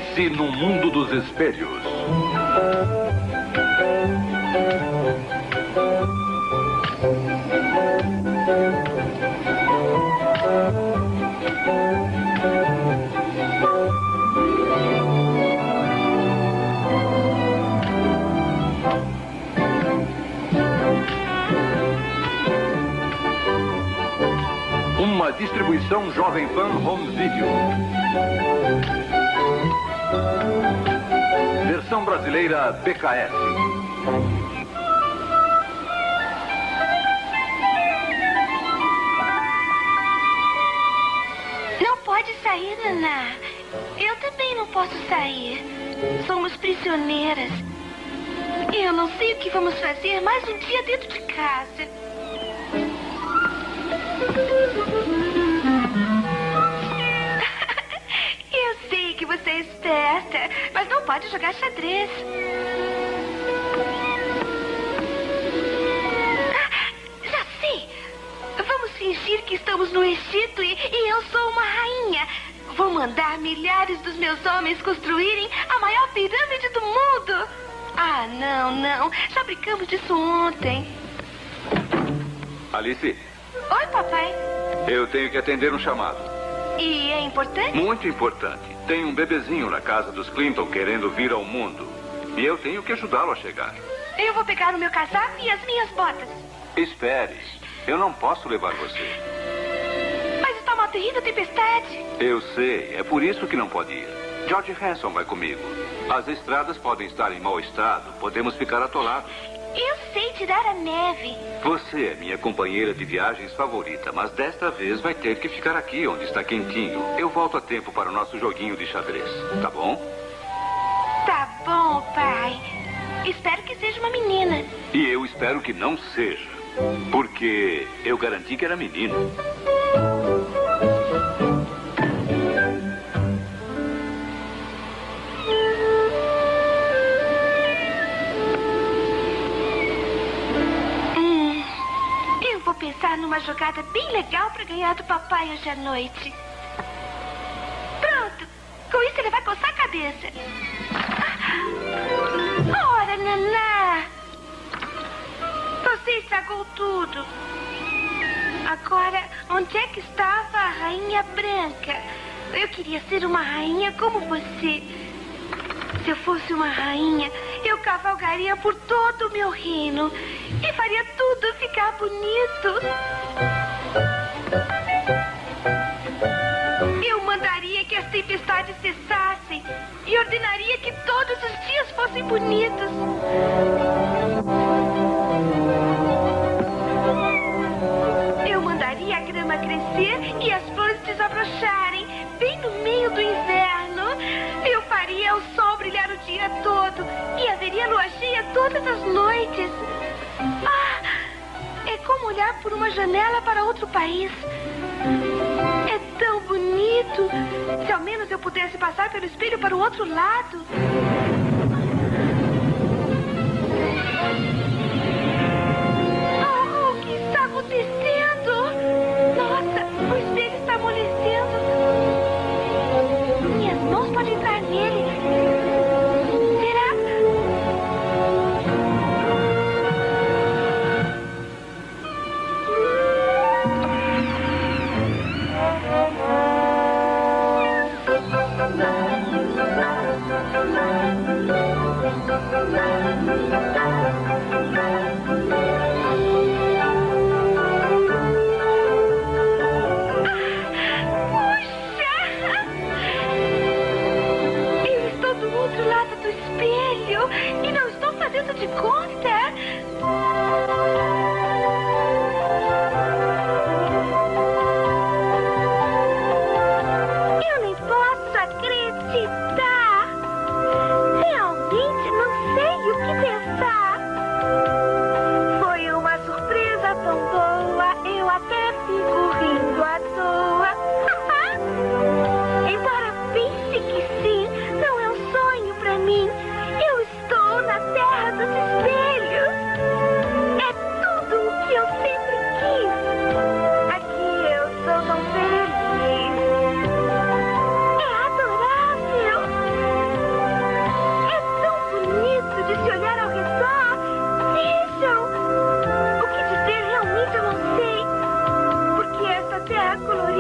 Alice no Mundo dos Espelhos. Uma distribuição Jovem Pan Home Video. Versão brasileira BKS. Não pode sair, Naná. Eu também não posso sair. Somos prisioneiras. Eu não sei o que vamos fazer mais um dia dentro de casa. Eu sei que você é esperta, mas não pode jogar xadrez. Já sei. Vamos fingir que estamos no Egito e eu sou uma rainha. Vou mandar milhares dos meus homens construírem a maior pirâmide do mundo. Ah, não. Já brincamos disso ontem. Alice. Oi, papai. Eu tenho que atender um chamado. E é importante? Muito importante. Tem um bebezinho na casa dos Clinton querendo vir ao mundo. E eu tenho que ajudá-lo a chegar. Eu vou pegar o meu casaco e as minhas botas. Espere. Eu não posso levar você. Mas está uma terrível tempestade. Eu sei. É por isso que não pode ir. George Hanson vai comigo. As estradas podem estar em mau estado. Podemos ficar atolados. Eu sei tirar a neve. Você é minha companheira de viagens favorita, mas desta vez vai ter que ficar aqui onde está quentinho. Eu volto a tempo para o nosso joguinho de xadrez, tá bom? Tá bom, pai. Espero que seja uma menina. E eu espero que não seja, porque eu garanti que era menino. Vou pensar numa jogada bem legal para ganhar do papai hoje à noite. Pronto. Com isso ele vai coçar a cabeça. Ora, Naná. Você estragou tudo. Agora, onde é que estava a rainha branca? Eu queria ser uma rainha como você. Se eu fosse uma rainha, eu cavalgaria por todo o meu reino e faria tudo ficar bonito. Eu mandaria que as tempestades cessassem e ordenaria que todos os dias fossem bonitos. Eu mandaria a grama crescer e as flores desabrocharem bem no meio do inverno. Eu faria o sol brilhar o dia todo e haveria lua cheia todas as noites. É como olhar por uma janela para outro país. É tão bonito. Se ao menos eu pudesse passar pelo espelho para o outro lado. O que está acontecendo? Nossa, o espelho está amolecendo. Minhas mãos podem entrar nele. Será?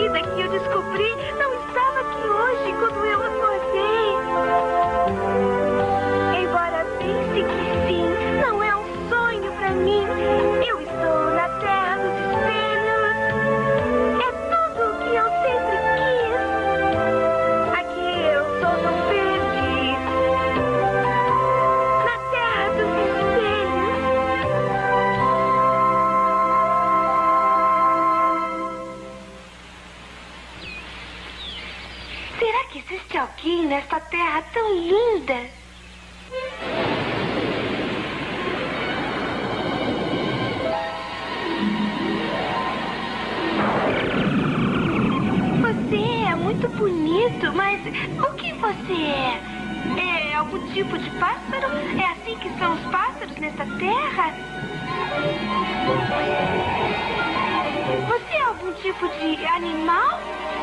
vida que eu descobri não estava aqui hoje quando eu acordei. Embora pense que sim, não é um sonho para mim. Eu estou na terra dos espelhos. É tudo o que eu sempre quis. Aqui eu sou tão feliz. Na terra dos espelhos. Será que existe alguém nesta terra tão linda? Você é muito bonito, mas o que você é? É algum tipo de pássaro? É assim que são os pássaros nesta terra? Você é algum tipo de animal?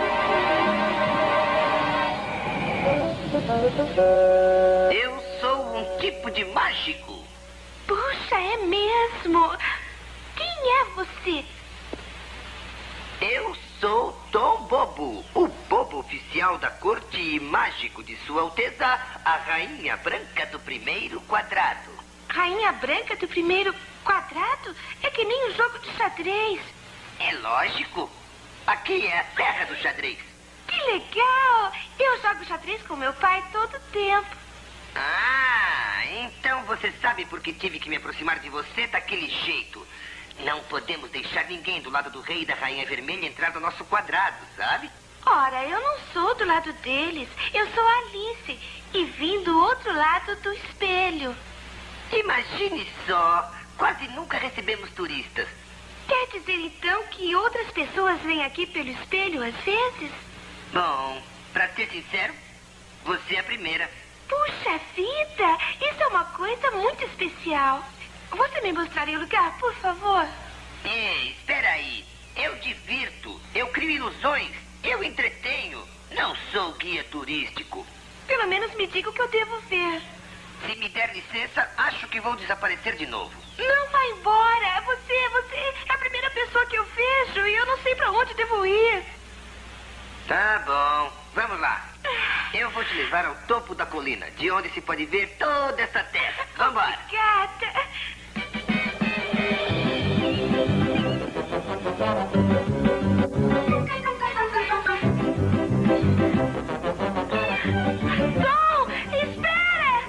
Eu sou um tipo de mágico. Puxa, é mesmo. Quem é você? Eu sou Tom Bobo, o bobo oficial da corte mágico de Sua Alteza, a Rainha Branca do Primeiro Quadrado. Rainha Branca do Primeiro Quadrado? É que nem um jogo de xadrez. É lógico. Aqui é a terra do xadrez. Que legal! Eu jogo xadrez com meu pai todo o tempo. Ah, então você sabe por que tive que me aproximar de você daquele jeito. Não podemos deixar ninguém do lado do rei e da rainha vermelha entrar no nosso quadrado, sabe? Ora, eu não sou do lado deles. Eu sou Alice e vim do outro lado do espelho. Imagine só, quase nunca recebemos turistas. Quer dizer, então, que outras pessoas vêm aqui pelo espelho às vezes? Bom, pra ser sincero, você é a primeira. Puxa vida, isso é uma coisa muito especial. Você me mostraria o lugar, por favor? Ei, espera aí. Eu divirto, eu crio ilusões, eu entretenho. Não sou guia turístico. Pelo menos me diga o que eu devo ver. Se me der licença, acho que vou desaparecer de novo. Não vá embora. Você é a primeira pessoa que eu vejo e eu não sei pra onde devo ir. Tá bom, vamos lá. Eu vou te levar ao topo da colina, de onde se pode ver toda essa terra. Vambora. Obrigada. Tom, espera!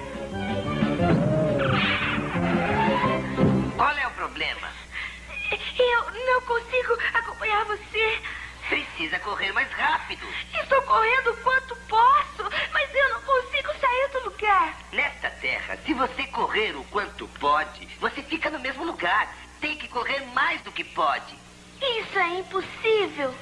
Qual é o problema? Eu não consigo acompanhar você. Precisa correr mais rápido. Estou correndo quanto posso, mas eu não consigo sair do lugar. Nesta terra, se você correr o quanto pode, você fica no mesmo lugar. Tem que correr mais do que pode. Isso é impossível.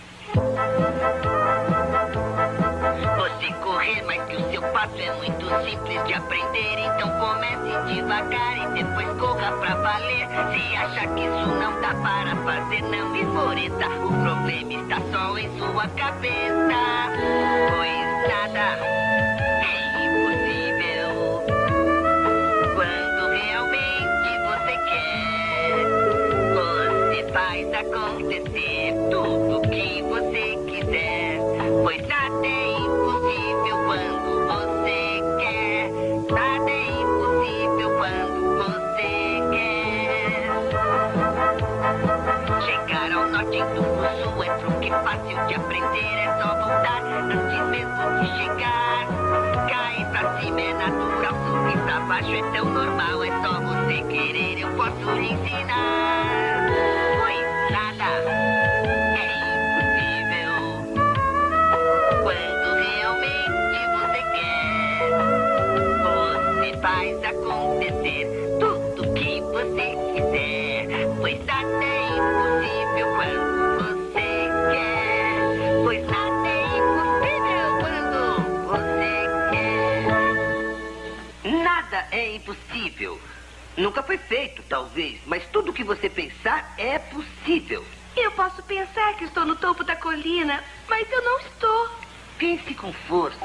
Você correr mais que o seu passo é muito simples de aprender. Então comece devagar e depois corra pra valer. Se acha que isso não dá para fazer, não esmoreça. O problema está só em sua cabeça. Pois nada é impossível quando realmente você quer. Você faz acontecer tudo que você quiser. Pois nada é impossível quando você quer. Nada é impossível quando você quer. Chegar ao norte do sul é truque fácil de aprender. É só voltar antes mesmo de chegar. Cair pra cima é natural, subir pra baixo é tão normal. É só você querer, eu posso lhe ensinar. Pois nada é impossível quando realmente você quer. Você faz acontecer tudo que você quiser. Pois nada é impossível quando você quer. Pois nada é impossível quando você quer. Nada é impossível. Nunca foi feito, talvez, mas tudo que você pensar é possível. Eu posso pensar que estou no topo da colina, mas eu não estou. Pense com força.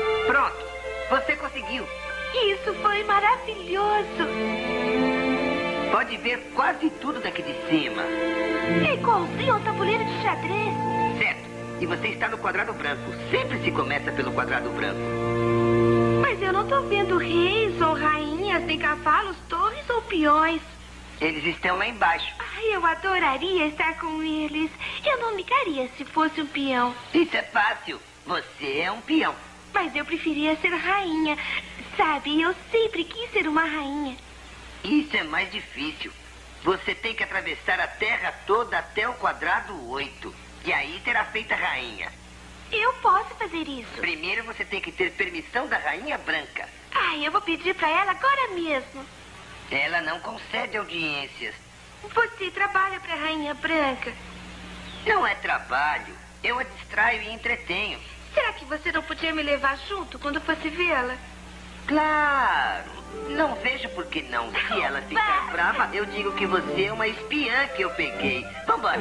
Pronto, você conseguiu. Isso foi maravilhoso. pode ver quase tudo daqui de cima. É igualzinho ao tabuleiro de xadrez. Certo. E você está no quadrado branco. Sempre se começa pelo quadrado branco. Mas eu não tô vendo reis ou rainhas, nem cavalos, torres ou peões. Eles estão lá embaixo. Ai, eu adoraria estar com eles. Eu não ligaria se fosse um peão. Isso é fácil. Você é um peão. Mas eu preferia ser rainha. Sabe, eu sempre quis ser uma rainha. Isso é mais difícil. Você tem que atravessar a Terra toda até o quadrado 8. E aí terá feito a rainha. Eu posso fazer isso. Primeiro você tem que ter permissão da Rainha Branca. Ai, eu vou pedir pra ela agora mesmo. Ela não concede audiências. Você trabalha pra Rainha Branca. Não é trabalho. Eu a distraio e entretenho. Será que você não podia me levar junto quando fosse vê-la? Claro. Não vejo por que não. Se ela ficar brava, eu digo que você é uma espiã que eu peguei. Vambora.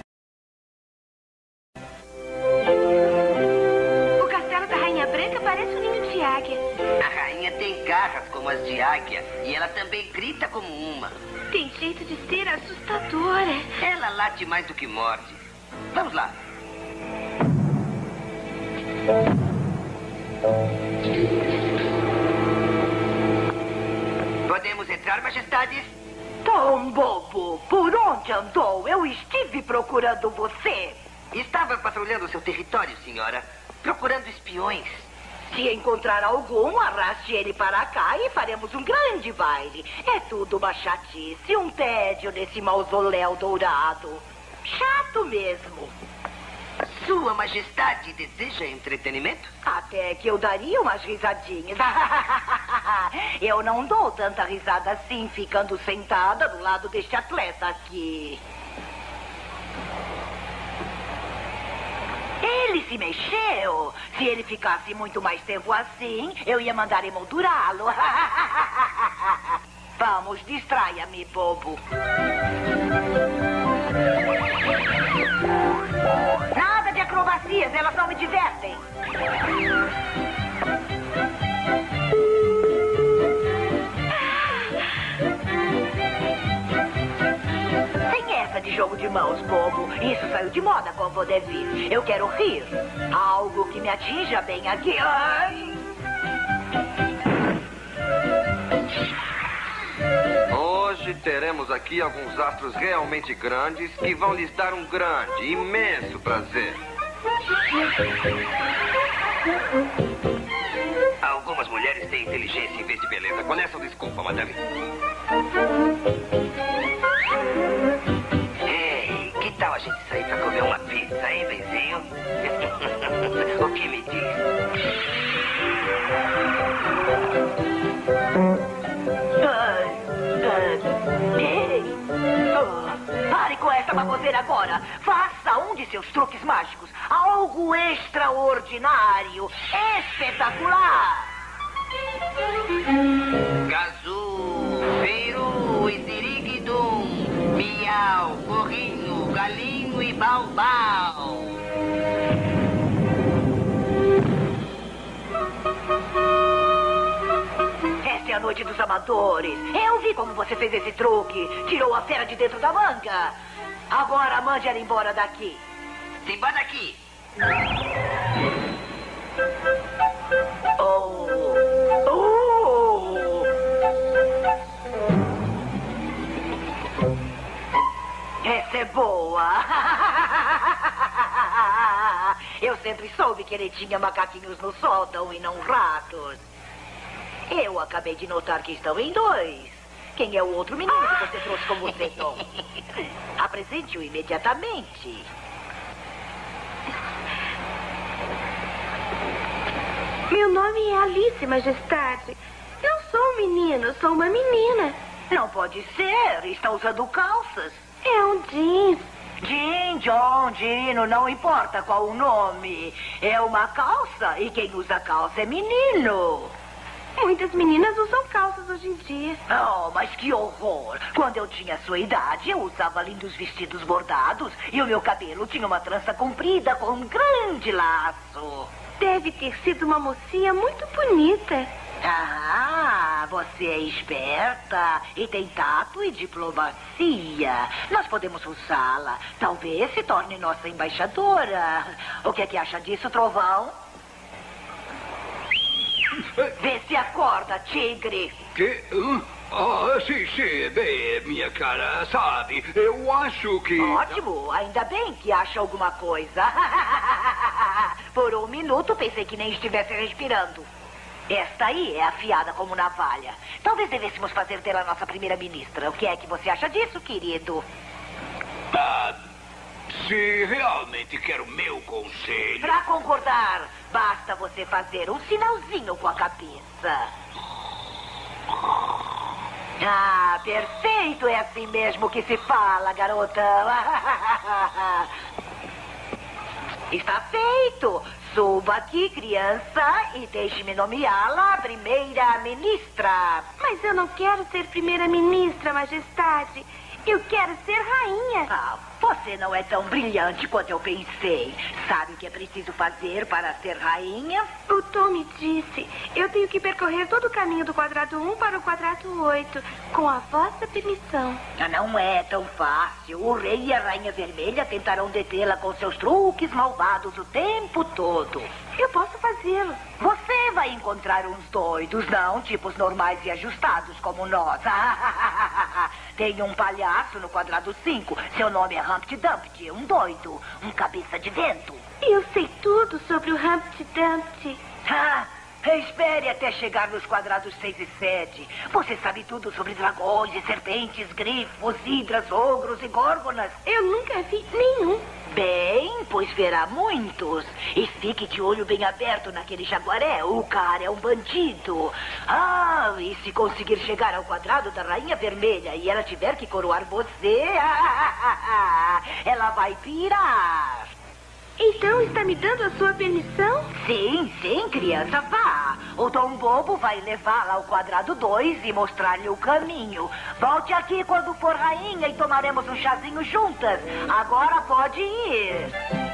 O castelo da Rainha Branca parece um ninho de águia. A rainha tem garras como as de águia. E ela também grita como uma. Tem jeito de ser assustadora. Ela late mais do que morde. Vamos lá. Podemos entrar, majestades? Tom Bobo, por onde andou? Eu estive procurando você. Estava patrulhando seu território, senhora. Procurando espiões. Se encontrar algum, arraste ele para cá e faremos um grande baile. É tudo uma chatice, um tédio nesse mausoléu dourado. Chato mesmo. Sua majestade deseja entretenimento? Até que eu daria umas risadinhas. Eu não dou tanta risada assim, ficando sentada do lado deste atleta aqui. Ele se mexeu. Se ele ficasse muito mais tempo assim, eu ia mandar emoldurá-lo. Vamos, distraia-me, bobo. Nada de acrobacias, elas não me divertem. Sem essa de jogo de mãos, bobo. Isso saiu de moda com o vaudeville. Eu quero rir. Algo que me atinja bem aqui. Ai. Hoje teremos aqui alguns astros realmente grandes que vão lhes dar um grande, imenso prazer. Algumas mulheres têm inteligência em vez de beleza. Com essa desculpa, madame. Ei, que tal a gente sair pra comer uma pizza, hein, benzinho? O que me diz? Pare com essa baboseira agora. Faça um de seus truques mágicos. Algo extraordinário. Espetacular. Gazu, Viru, Isiriguidum, Miau, Corrinho, Galinho e Baubau. Essa é a noite dos amadores. Eu vi como você fez esse truque. Tirou a fera de dentro da manga. Agora mande ela embora daqui. Simba daqui. Oh. Essa é boa. Eu sempre soube que ele tinha macaquinhos no sótão e não ratos. Eu acabei de notar que estão em dois. Quem é o outro menino que você trouxe com você, Tom? Apresente-o imediatamente. Meu nome é Alice, majestade. Não sou um menino, sou uma menina. Não pode ser. Está usando calças. É um jeans. Jean, John, Gino, não importa qual o nome. É uma calça e quem usa calça é menino. Muitas meninas usam calças hoje em dia. Oh, mas que horror. Quando eu tinha sua idade, eu usava lindos vestidos bordados e o meu cabelo tinha uma trança comprida com um grande laço. Deve ter sido uma mocinha muito bonita. Ah, você é esperta e tem tato e diplomacia. Nós podemos usá-la. Talvez se torne nossa embaixadora. O que é que acha disso, Trovão? Vê se acorda, tigre. Que? Sim, bem, minha cara, sabe, eu acho que... Ótimo, ainda bem que acha alguma coisa. Por um minuto pensei que nem estivesse respirando. Esta aí é afiada como navalha. Talvez devêssemos fazer dela nossa primeira-ministra. O que é que você acha disso, querido? Se realmente quer o meu conselho... Pra concordar, basta você fazer um sinalzinho com a cabeça. Ah, perfeito. É assim mesmo que se fala, garota. Está feito. Suba aqui, criança, e deixe-me nomeá-la primeira-ministra. Mas eu não quero ser primeira-ministra, majestade. Eu quero ser rainha. Ah, você não é tão brilhante quanto eu pensei. Sabe o que é preciso fazer para ser rainha? O Tom me disse. Eu tenho que percorrer todo o caminho do quadrado 1 para o quadrado 8, com a vossa permissão. Não é tão fácil. O rei e a rainha vermelha tentarão detê-la com seus truques malvados o tempo todo. Eu posso fazê-lo. Você vai encontrar uns doidos, não tipos normais e ajustados como nós. Tem um palhaço no quadrado 5. Seu nome é Humpty Dumpty, um doido, um cabeça de vento. Eu sei tudo sobre o Humpty Dumpty. Espere até chegar nos quadrados 6 e 7. Você sabe tudo sobre dragões e serpentes, grifos, hidras, ogros e górgonas. Eu nunca vi nenhum. Bem, pois verá muitos. E fique de olho bem aberto naquele jaguaré. O cara é um bandido. E se conseguir chegar ao quadrado da Rainha Vermelha e ela tiver que coroar você, ela vai pirar. Então está me dando a sua permissão? Sim, criança, vá. O Tom Bobo vai levá-la ao quadrado 2 e mostrar-lhe o caminho. Volte aqui quando for rainha e tomaremos um chazinho juntas. Agora pode ir.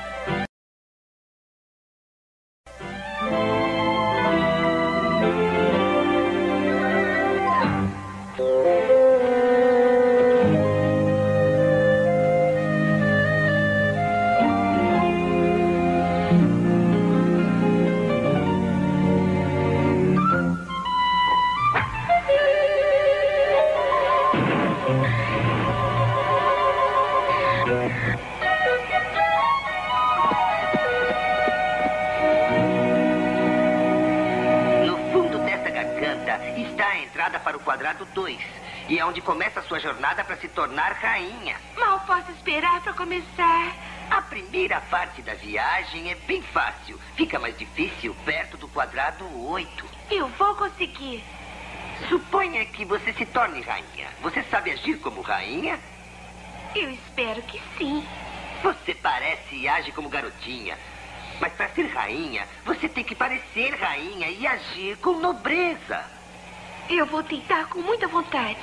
Para o quadrado 2. E é onde começa a sua jornada para se tornar rainha. Mal posso esperar para começar. A primeira parte da viagem é bem fácil. Fica mais difícil perto do quadrado 8. Eu vou conseguir. Suponha que você se torne rainha. Você sabe agir como rainha? Eu espero que sim. Você parece e age como garotinha. Mas para ser rainha, você tem que parecer rainha e agir com nobreza. Eu vou tentar com muita vontade.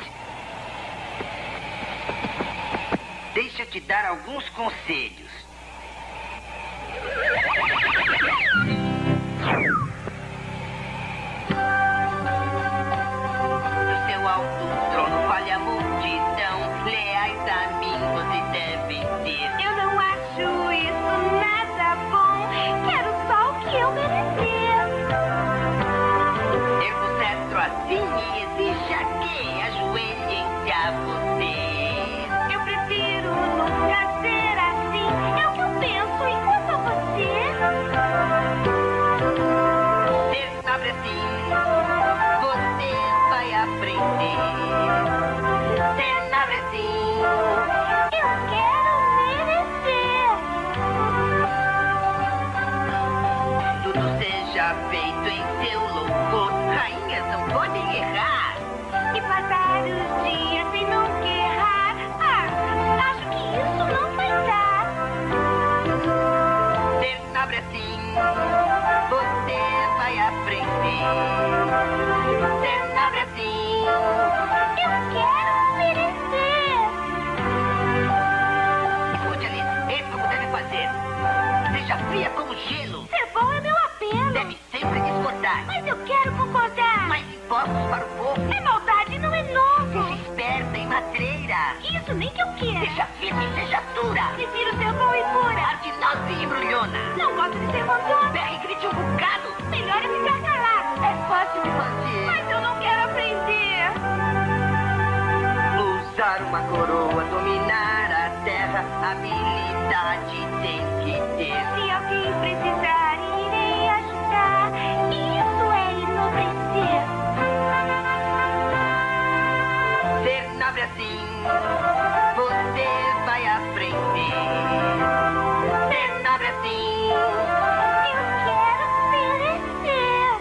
Deixa eu te dar alguns conselhos. No seu alto trono falha a multidão. Leais a mim vocês devem ser. Eu não acho isso nada bom. Quero só o que eu merecer. Assim e exija que ajoelhem-se a você. Eu prefiro nunca ser assim. dura. Isso nem que eu quero. Seja firme, seja dura. Prefiro ser boa e pura. Ardilosa e embrulhona. Não gosto de ser mandona. Berre e grite um bocado. Melhor é ficar calado. É fácil de fazer. Mas eu não quero aprender. Usar uma coroa, dominar a terra, habilidade tem que ter. Se alguém precisar, irei ajudar. Isso é enobrecer. Ser nobre assim, você vai aprender. Ser nobre assim, Eu quero merecer.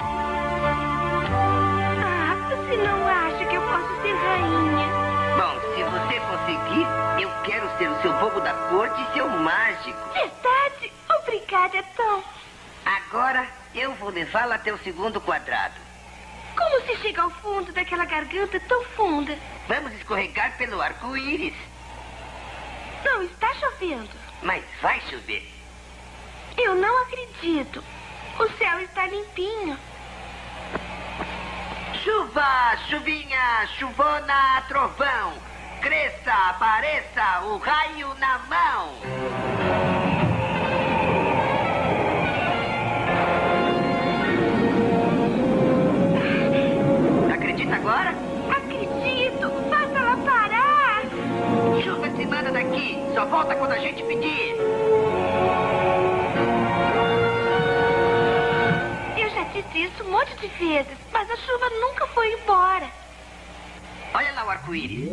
Ah, você não acha que eu posso ser rainha? bom, se você conseguir, eu quero ser o seu bobo da corte e seu mágico. Verdade? Obrigada, Tom. Agora eu vou levá-la até o segundo quadrado. Como se chega ao fundo daquela garganta tão funda? Vamos escorregar pelo arco-íris. Não está chovendo. Mas vai chover. Eu não acredito. O céu está limpinho. Chuva, chuvinha, chuvona, trovão. Cresça, apareça, o raio na mão. Acredita agora? Acredito. Faça-la parar. Chuva se manda daqui. Só volta quando a gente pedir. Eu já disse isso um monte de vezes, mas a chuva nunca foi embora. Olha lá o arco-íris.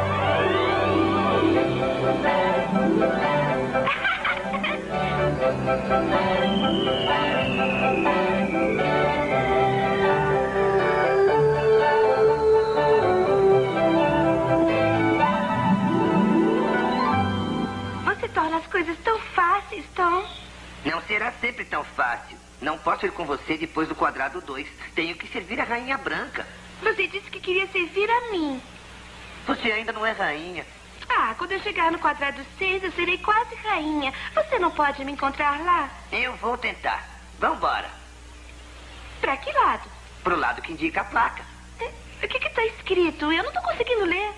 Você torna as coisas tão fáceis, Tom. Não será sempre tão fácil. Não posso ir com você depois do quadrado 2. Tenho que servir a rainha branca. Você disse que queria servir a mim. Você ainda não é rainha. Ah, quando eu chegar no quadrado 6, eu serei quase rainha. Você não pode me encontrar lá? Eu vou tentar. Vambora. Pra que lado? Pro lado que indica a placa. O que está escrito? Eu não estou conseguindo ler.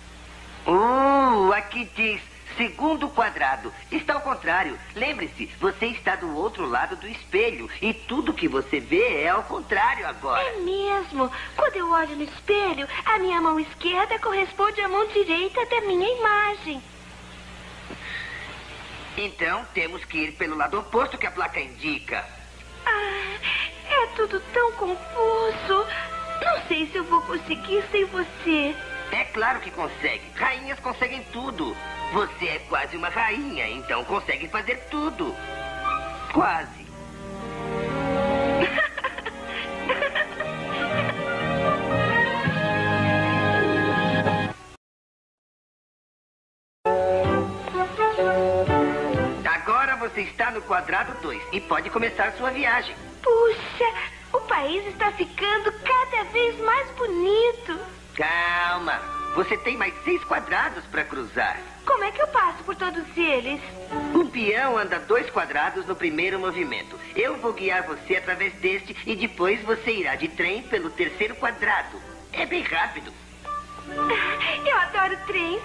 Aqui diz segundo quadrado. Está ao contrário. Lembre-se, você está do outro lado do espelho. E tudo que você vê é ao contrário agora. É mesmo. Quando eu olho no espelho, a minha mão esquerda corresponde à mão direita da minha imagem. Então, temos que ir pelo lado oposto que a placa indica. Ah, é tudo tão confuso. Não sei se eu vou conseguir sem você. É claro que consegue. Rainhas conseguem tudo. Você é quase uma rainha, então consegue fazer tudo. Quase. Agora você está no quadrado 2 e pode começar sua viagem. Puxa, o país está ficando cada vez mais bonito. Calma. Você tem mais 6 quadrados para cruzar. Como é que eu passo por todos eles? Um peão anda 2 quadrados no primeiro movimento. Eu vou guiar você através deste e depois você irá de trem pelo terceiro quadrado. É bem rápido. Eu adoro trens.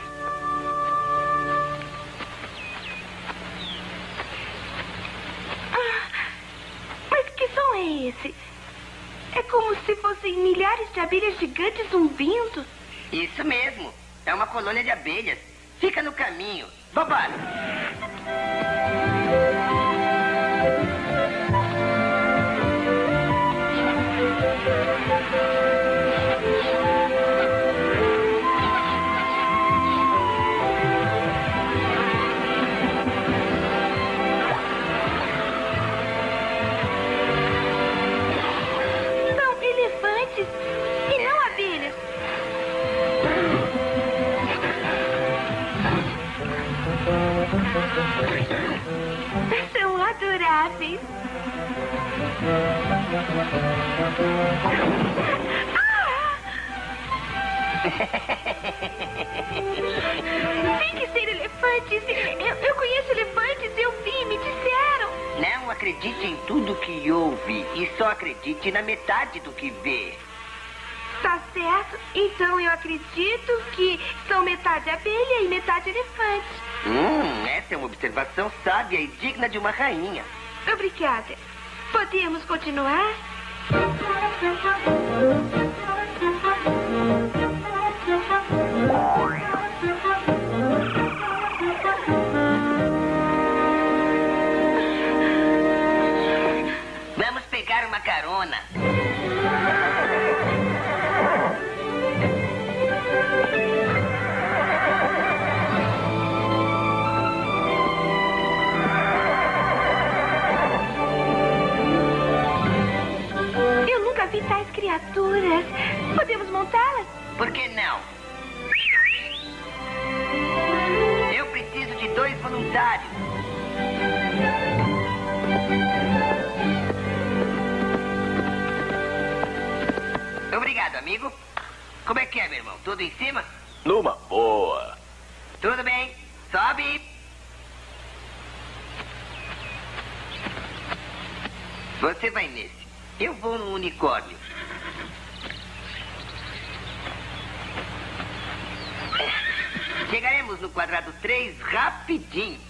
Mas que som é esse? É como se fossem milhares de abelhas gigantes zumbindo. Isso mesmo. É uma colônia de abelhas. Fica no caminho. Vambora. São elefantes e não abelhas. São adoráveis. Tem que ser elefantes. Eu conheço elefantes, eu vi, me disseram. Não acredite em tudo que ouve e só acredite na metade do que vê. Tá certo. Então eu acredito que são metade abelha e metade elefante. Essa é uma observação sábia e digna de uma rainha. Obrigada. Podemos continuar? Vamos pegar uma carona. Eu nunca vi tais criaturas. Podemos montá-las? Por que não? Eu preciso de 2 voluntários. Obrigado, amigo. Como é que é, meu irmão? Tudo em cima? Numa boa. Tudo bem. Sobe. Você vai nesse. Eu vou no unicórnio. Chegaremos no quadrado 3 rapidinho.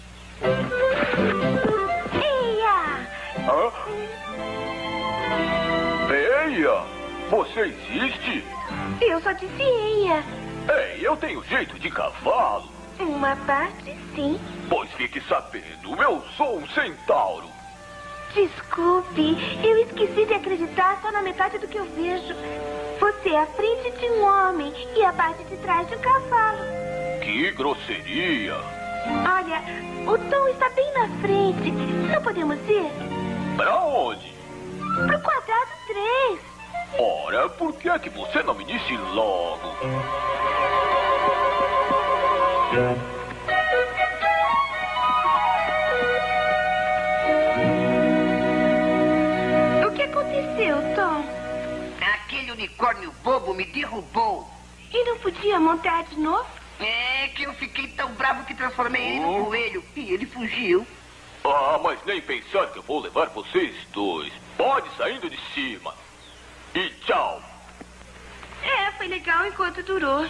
Eia! Hã? Eia! Você existe? Eu só disse eia. Ei, eu tenho jeito de cavalo. Uma parte, sim. Pois fique sabendo, eu sou um centauro. Desculpe, eu esqueci de acreditar só na metade do que eu vejo. Você é a frente de um homem e a parte de trás de um cavalo. Que grosseria. Olha, o Tom está bem na frente. Não podemos ir? Pra onde? Pro quadrado 3. Ora, por que é que você não me disse logo? O que aconteceu, Tom? Aquele unicórnio bobo me derrubou. E não podia montar de novo? É que eu fiquei tão bravo que transformei ele num coelho. E ele fugiu. Ah, mas nem pensar que eu vou levar vocês dois. Pode saindo de cima. E tchau. É, foi legal enquanto durou.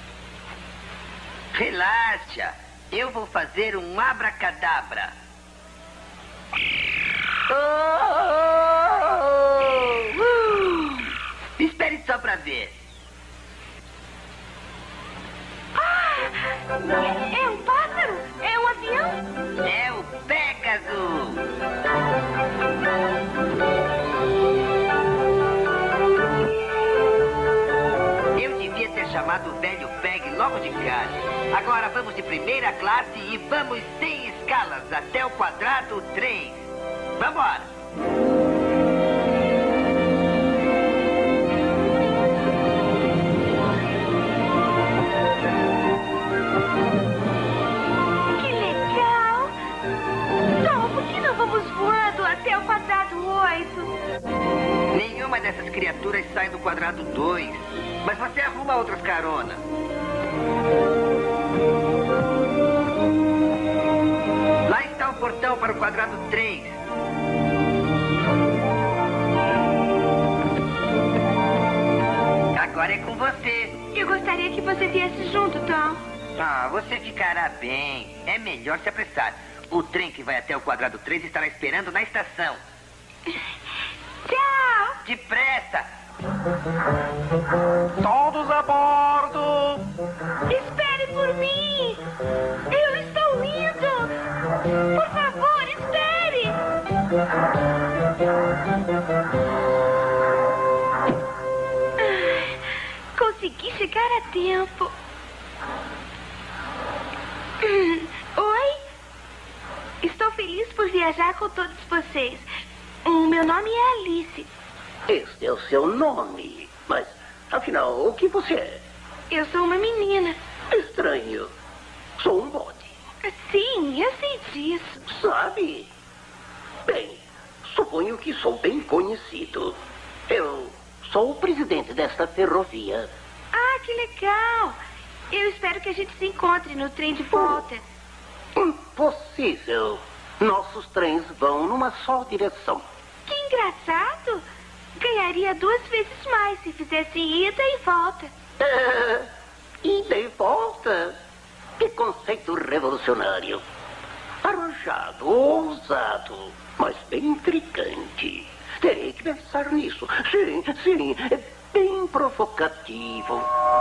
Relaxa. Eu vou fazer um abracadabra. Espere só pra ver. É um pássaro? É um avião? É o Pégaso. Eu devia ter chamado o velho Peg logo de cara. Agora vamos de primeira classe e vamos sem escalas até o quadrado 3. Vambora! Que legal! Tom, por que não vamos voando até o quadrado 8? Nenhuma dessas criaturas sai do quadrado 2. Mas você arruma outras caronas. Lá está o portão para o quadrado 3. Agora é com você. Eu gostaria que você viesse junto, Tom. Ah, você ficará bem. É melhor se apressar. O trem que vai até o quadrado 3 estará esperando na estação. Tchau! Depressa! Todos a bordo! Espere por mim! Eu estou indo! Por favor, espere! Consegui chegar a tempo. Oi? Estou feliz por viajar com todos vocês. O meu nome é Alice. Este é o seu nome. Mas, afinal, o que você é? Eu sou uma menina. Estranho. Sou um bode. Sim, eu sei disso. Sabe? Bem, suponho que sou bem conhecido. Eu sou o presidente desta ferrovia. Ah, que legal. Eu espero que a gente se encontre no trem de volta. Impossível. Nossos trens vão numa só direção. Que engraçado. Ganharia 2 vezes mais se fizesse ida e volta. Ida e volta? Que conceito revolucionário. Arrojado, ousado, mas bem intrigante. Terei que pensar nisso. Sim, é bem provocativo.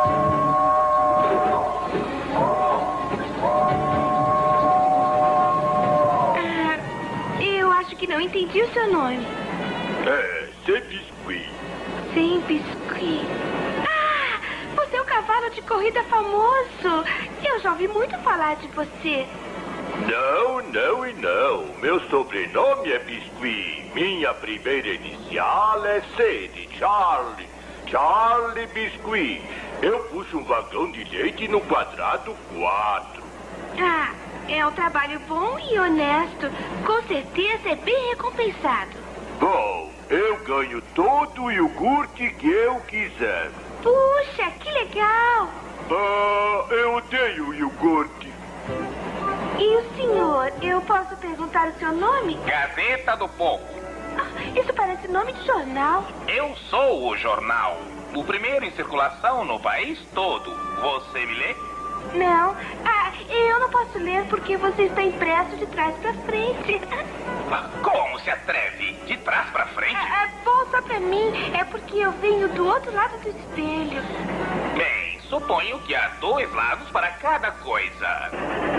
Eu acho que não entendi o seu nome. Sem biscuit. Sem biscuit. Você é um cavalo de corrida famoso. Eu já ouvi muito falar de você. Não e não. Meu sobrenome é Biscuit. Minha primeira inicial é C de Charlie. Charlie Biscuit. Eu puxo um vagão de leite no quadrado 4. É um trabalho bom e honesto. Com certeza é bem recompensado. Bom, eu ganho todo o iogurte que eu quiser. Puxa, que legal. Eu odeio iogurte. E o senhor, eu posso perguntar o seu nome? Gazeta do Povo. Isso parece nome de jornal. Eu sou o jornal. O primeiro em circulação no país todo. Você me lê? Não. Eu não posso ler porque você está impresso de trás para frente. Como se atreve? De trás para frente? Volta para mim. É porque eu venho do outro lado do espelho. Bem, suponho que há 2 lados para cada coisa.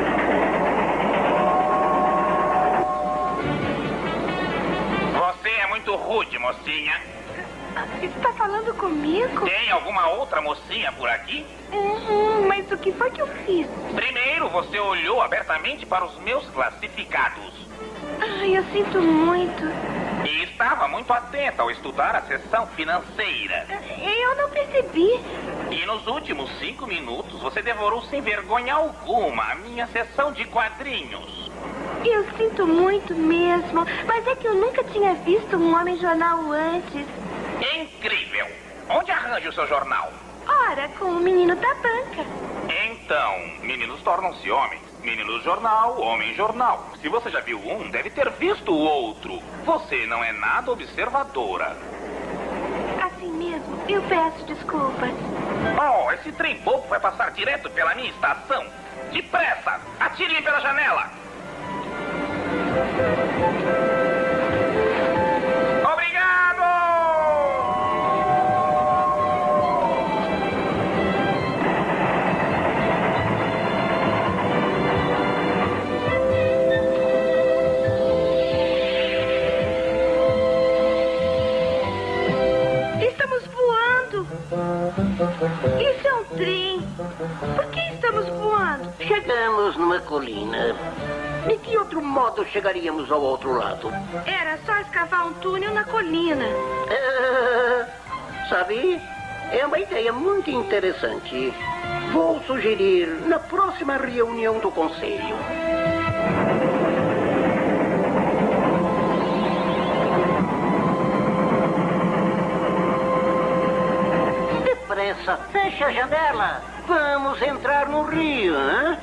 Você é muito rude, mocinha. Está falando comigo? Tem alguma outra mocinha por aqui? Mas o que foi que eu fiz? Primeiro, você olhou abertamente para os meus classificados. Eu sinto muito. E estava muito atenta ao estudar a seção financeira. Eu não percebi. E nos últimos 5 minutos, você devorou sem vergonha alguma a minha seção de quadrinhos. Eu sinto muito mesmo, mas é que eu nunca tinha visto um homem jornal antes. Incrível! Onde arranja o seu jornal? Ora, com o menino da banca. Então, meninos tornam-se homens. Menino jornal, homem jornal. Se você já viu um, deve ter visto o outro. Você não é nada observadora. Assim mesmo, eu peço desculpas. Esse trem bobo vai passar direto pela minha estação. Depressa! Atire pela janela! Obrigado! Estamos voando. Isso é um trem. Por que estamos voando? Chegamos numa colina. De que outro modo chegaríamos ao outro lado? Era só escavar um túnel na colina. Sabe, é uma ideia muito interessante. Vou sugerir na próxima reunião do conselho. Depressa, fecha a janela. Vamos entrar no rio, hein?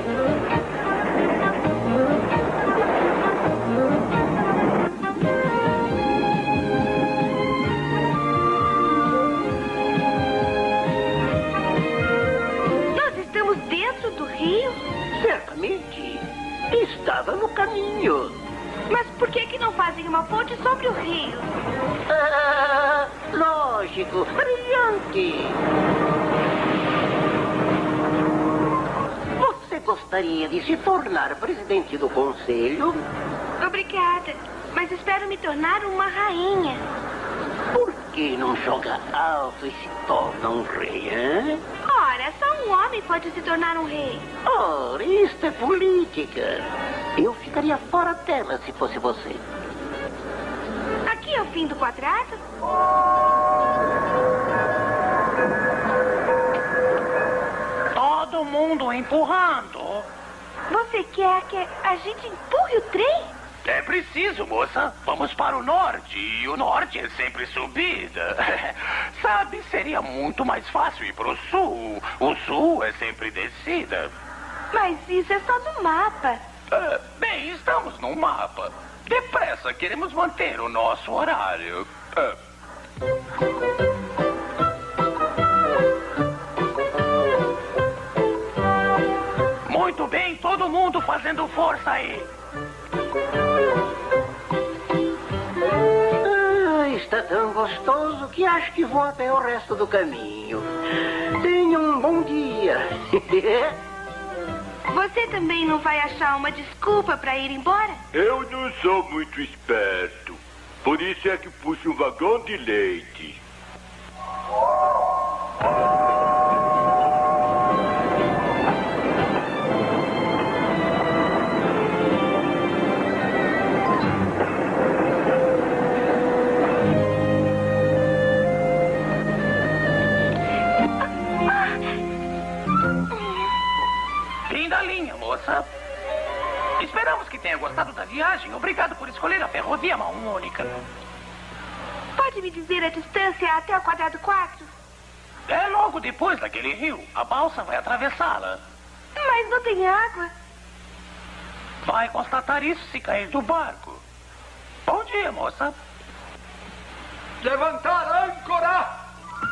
Dentro do rio? Certamente. Estava no caminho. Mas por que não fazem uma ponte sobre o rio? Lógico. Brilhante. Você gostaria de se tornar presidente do conselho? Obrigada. Mas espero me tornar uma rainha. Por que não joga alto e se torna um rei, hein? Ora, só um homem pode se tornar um rei. Ora, isto é política. Eu ficaria fora dela se fosse você. Aqui é o fim do quadrado? Todo mundo empurrando. Você quer que a gente empurre o trem? É preciso, moça. Vamos para o norte. E o norte é sempre subida. Sabe, seria muito mais fácil ir para o sul. O sul é sempre descida. Mas isso é só no mapa. Bem, estamos no mapa. Depressa, queremos manter o nosso horário. Muito bem, todo mundo fazendo força aí. Está tão gostoso que acho que vou até o resto do caminho. Tenha um bom dia. Você também não vai achar uma desculpa para ir embora? Eu não sou muito esperto. Por isso é que puxo um vagão de leite. Fim da linha, moça. Esperamos que tenha gostado da viagem. Obrigado por escolher a ferrovia mão única. Pode me dizer a distância até o quadrado 4? É logo depois daquele rio. A balsa vai atravessá-la. Mas não tem água. Vai constatar isso se cair do barco. Bom dia, moça. Levantar a âncora!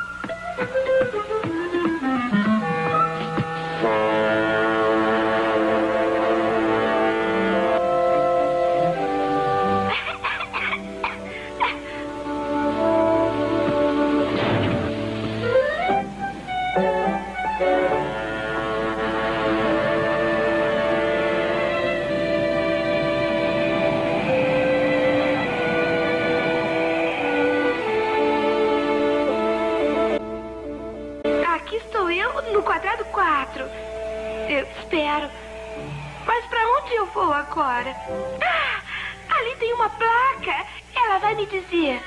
No quadrado 4. Eu espero. Mas para onde eu vou agora? Ah, ali tem uma placa. Ela vai me dizer.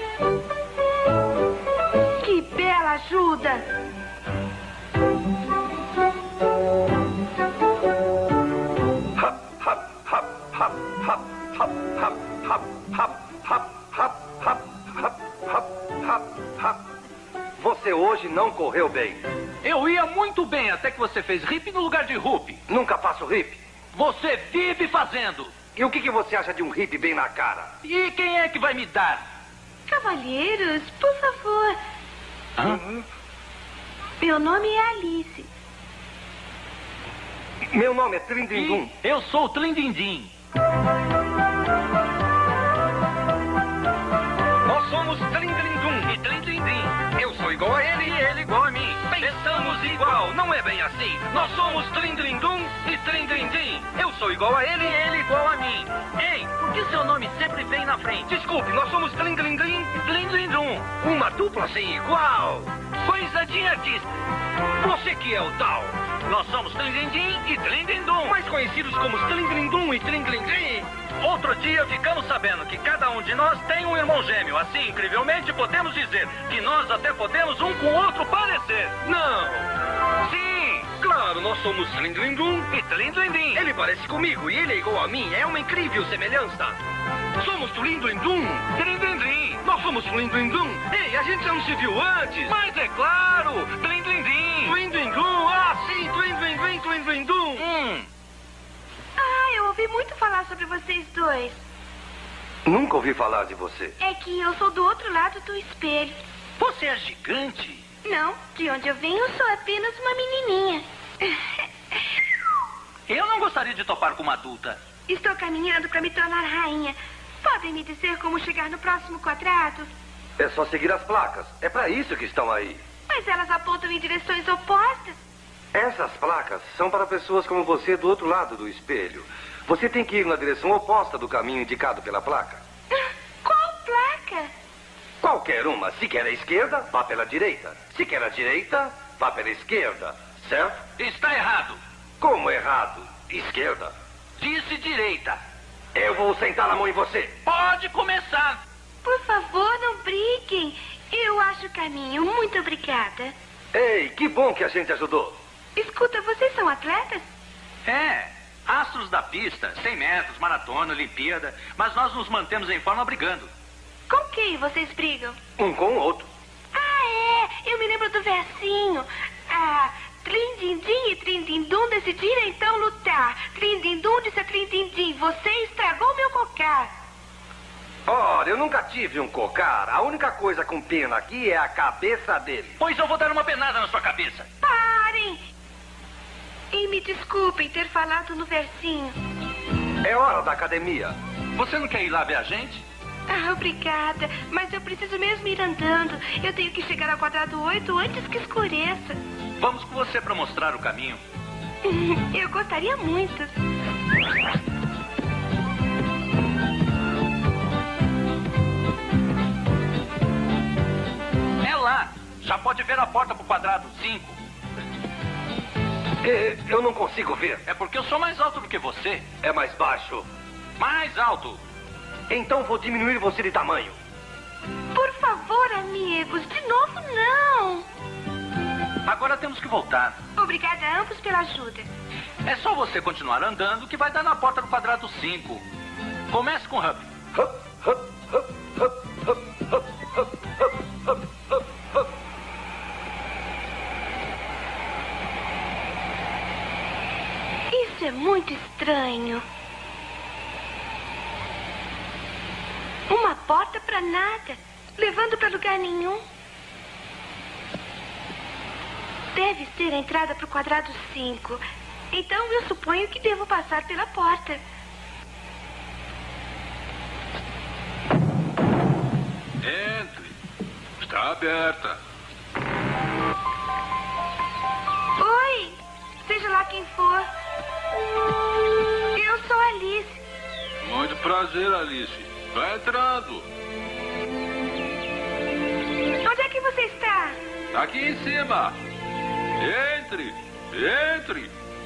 Que bela ajuda. Você hoje não correu bem. Eu ia muito bem até que você fez hip no lugar de hoop. Nunca faço hip. Você vive fazendo. E o que você acha de um hip bem na cara? E quem é que vai me dar? Cavalheiros, por favor. Hã? Meu nome é Alice. Meu nome é Trindindum. Eu sou o Trindindim. Nós somos Trindindum e Trindindim. Eu sou igual a ele e ele igual a mim. Pensamos igual, não é bem assim. Nós somos Trindindum e Trindindim. Eu sou igual a ele e ele igual a mim. Ei, por que seu nome sempre vem na frente? Desculpe, nós somos Trindindim e Trindindum. Uma dupla sem igual. Coisa de artista. Você que é o tal. Nós somos Trindindim e Trindindum, mais conhecidos como Trindindum e Trindindim. Outro dia ficamos sabendo que cada um de nós tem um irmão gêmeo. Assim, incrivelmente, podemos dizer que nós até podemos um com o outro parecer. Não! Sim! Claro, nós somos Trindindum e Trindindim. Ele parece comigo e ele é igual a mim. É uma incrível semelhança. Somos Trindindum, Trindindim. Nós somos Trindindum. Ei, a gente já não se viu antes. Mas é claro! Trindindim! Trindindum! Ah, sim! Trindindim, Trindindum! Ah, eu ouvi muito falar sobre vocês dois. Nunca ouvi falar de você. É que eu sou do outro lado do espelho. Você é gigante? Não, de onde eu venho, eu sou apenas uma menininha. Eu não gostaria de topar com uma adulta. Estou caminhando para me tornar rainha. Podem me dizer como chegar no próximo quadrado? É só seguir as placas. É para isso que estão aí. Mas elas apontam em direções opostas. Essas placas são para pessoas como você do outro lado do espelho. Você tem que ir na direção oposta do caminho indicado pela placa. Qual placa? Qualquer uma. Se quer a esquerda, vá pela direita. Se quer a direita, vá pela esquerda. Certo? Está errado. Como errado? Esquerda. Disse direita. Eu vou sentar a mão em você. Pode começar. Por favor, não briguem. Eu acho o caminho. Muito obrigada. Ei, que bom que a gente ajudou. Escuta, vocês são atletas? É, astros da pista, 100 metros, maratona, Olimpíada. Mas nós nos mantemos em forma brigando. Com quem vocês brigam? Um com o outro. Ah, é. Eu me lembro do versinho. Trindindim e Trindindum decidiram então lutar. Trindindum disse a Trindindim: você estragou meu cocar. Olha, eu nunca tive um cocar. A única coisa com pena aqui é a cabeça dele. Pois eu vou dar uma penada na sua cabeça. Parem! E me desculpem ter falado no versinho. É hora da academia. Você não quer ir lá ver a gente? Ah, obrigada. Mas eu preciso mesmo ir andando. Eu tenho que chegar ao quadrado 8 antes que escureça. Vamos com você para mostrar o caminho. Eu gostaria muito. É lá. Já pode ver a porta pro quadrado 5. Eu não consigo ver. É porque eu sou mais alto do que você. É mais baixo. Mais alto. Então vou diminuir você de tamanho. Por favor, amigos. De novo, não. Agora temos que voltar. Obrigada a ambos pela ajuda. É só você continuar andando que vai dar na porta do quadrado 5. Comece com Hup. Isso é muito estranho. Uma porta para nada, levando para lugar nenhum. Deve ser a entrada para o quadrado 5. Então eu suponho que devo passar pela porta. Entre. Está aberta. Oi, seja lá quem for. Eu sou Alice. Muito prazer, Alice. Vai entrando. Onde é que você está? Aqui em cima. Entre. Entre.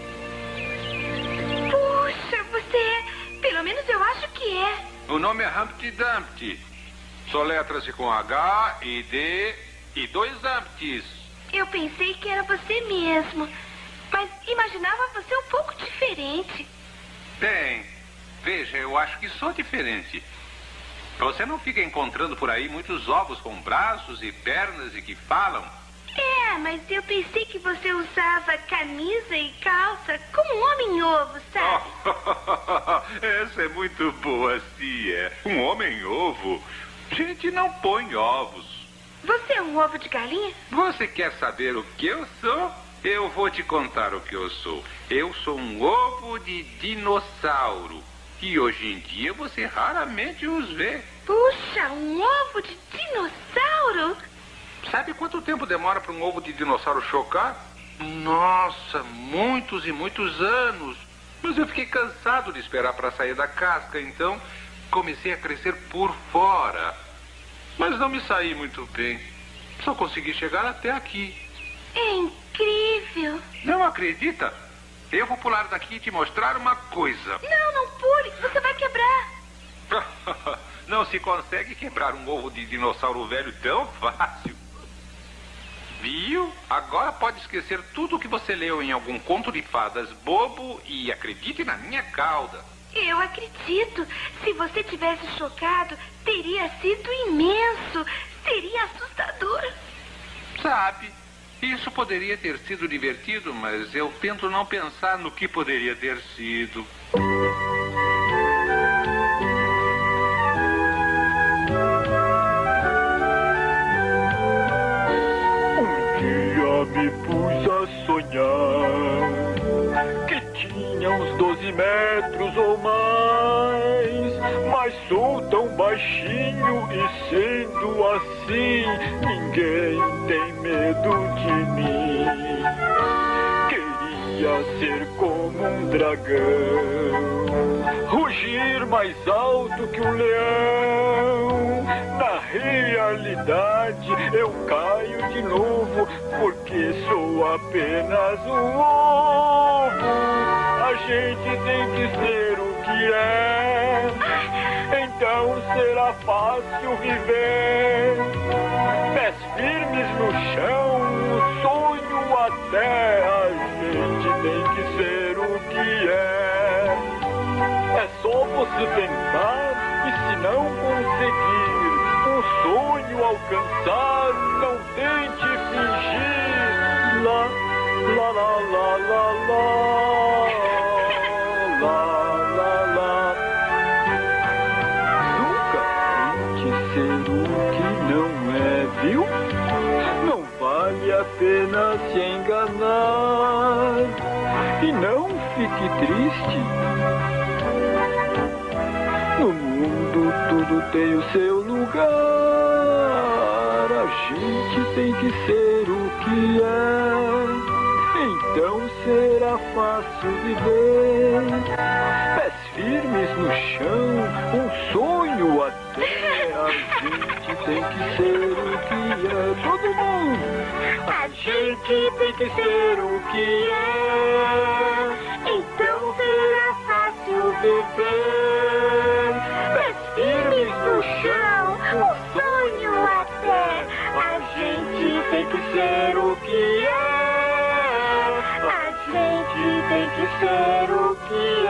Puxa, você é... Pelo menos eu acho que é. O nome é Humpty Dumpty. Soletra-se com H e D e 2 Dumptys. Eu pensei que era você mesmo. Mas imaginava você um pouco diferente. Bem, veja, eu acho que sou diferente. Você não fica encontrando por aí muitos ovos com braços e pernas e que falam? É, mas eu pensei que você usava camisa e calça como um homem-ovo, sabe? Essa é muito boa, tia. Um homem-ovo? Gente não põe ovos. Você é um ovo de galinha? Você quer saber o que eu sou? Eu vou te contar o que eu sou. Eu sou um ovo de dinossauro. E hoje em dia você raramente os vê. Puxa, um ovo de dinossauro? Sabe quanto tempo demora para um ovo de dinossauro chocar? Nossa, muitos e muitos anos. Mas eu fiquei cansado de esperar para sair da casca, então comecei a crescer por fora. Mas não me saí muito bem. Só consegui chegar até aqui. É incrível. Não acredita? Eu vou pular daqui e te mostrar uma coisa. Não, não pule. Você vai quebrar. Não se consegue quebrar um ovo de dinossauro velho tão fácil. Viu? Agora pode esquecer tudo o que você leu em algum conto de fadas bobo e acredite na minha cauda. Eu acredito. Se você tivesse chocado, teria sido imenso. Seria assustador. Sabe, isso poderia ter sido divertido, mas eu tento não pensar no que poderia ter sido. Me pus a sonhar que tinha uns 12 metros ou mais, mas sou tão baixinho e sendo assim ninguém tem medo de mim. Queria ser como um dragão, rugir mais alto que um leão. Na realidade eu caio de novo, porque sou apenas um ovo. A gente tem que ser o que é, então será fácil viver. Pés firmes no chão, o sonho até. A gente tem que ser o que é. É só você tentar, e se não conseguir um sonho alcançar, não tente fingir. Lá, lá, lá, lá, lá, lá, lá, lá, lá. Nunca E não fique triste. No mundo tudo tem o seu lugar. A gente tem que ser o que é. Então será fácil viver. Pés firmes no chão, um sonho até. A gente tem que ser o que é. Todo mundo! A gente tem que ser o que é. Então será fácil viver. Pés firmes no chão, um sonho até. A gente tem que ser o que é. A gente tem que ser o que é.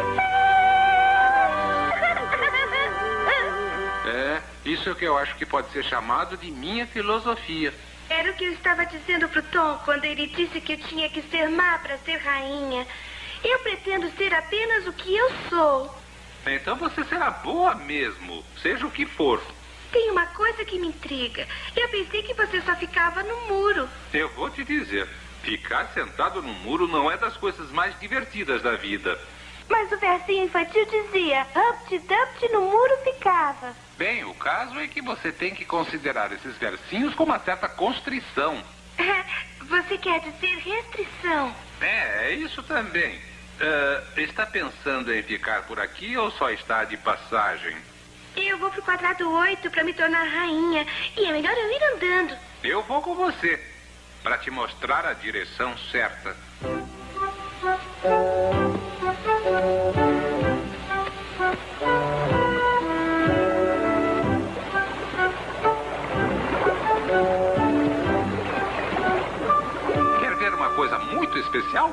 Isso é o que eu acho que pode ser chamado de minha filosofia. Era o que eu estava dizendo pro Tom quando ele disse que eu tinha que ser má para ser rainha. Eu pretendo ser apenas o que eu sou. Então você será boa mesmo, seja o que for. Tem uma coisa que me intriga. Eu pensei que você só ficava no muro. Eu vou te dizer, ficar sentado no muro não é das coisas mais divertidas da vida. Mas o versinho infantil dizia, Humpty Dumpty no muro ficava. Bem, o caso é que você tem que considerar esses versinhos com uma certa constrição. Você quer dizer restrição? É isso também. Está pensando em ficar por aqui ou só está de passagem? Eu vou pro quadrado 8 para me tornar rainha. E é melhor eu ir andando. Eu vou com você, para te mostrar a direção certa. Quer ver uma coisa muito especial?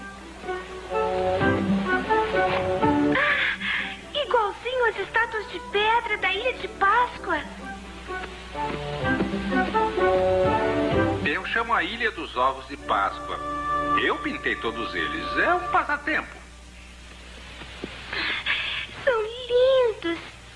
Igualzinho as estátuas de pedra da Ilha de Páscoa. Eu chamo a Ilha dos Ovos de Páscoa. Eu pintei todos eles. É um passatempo. São lindos.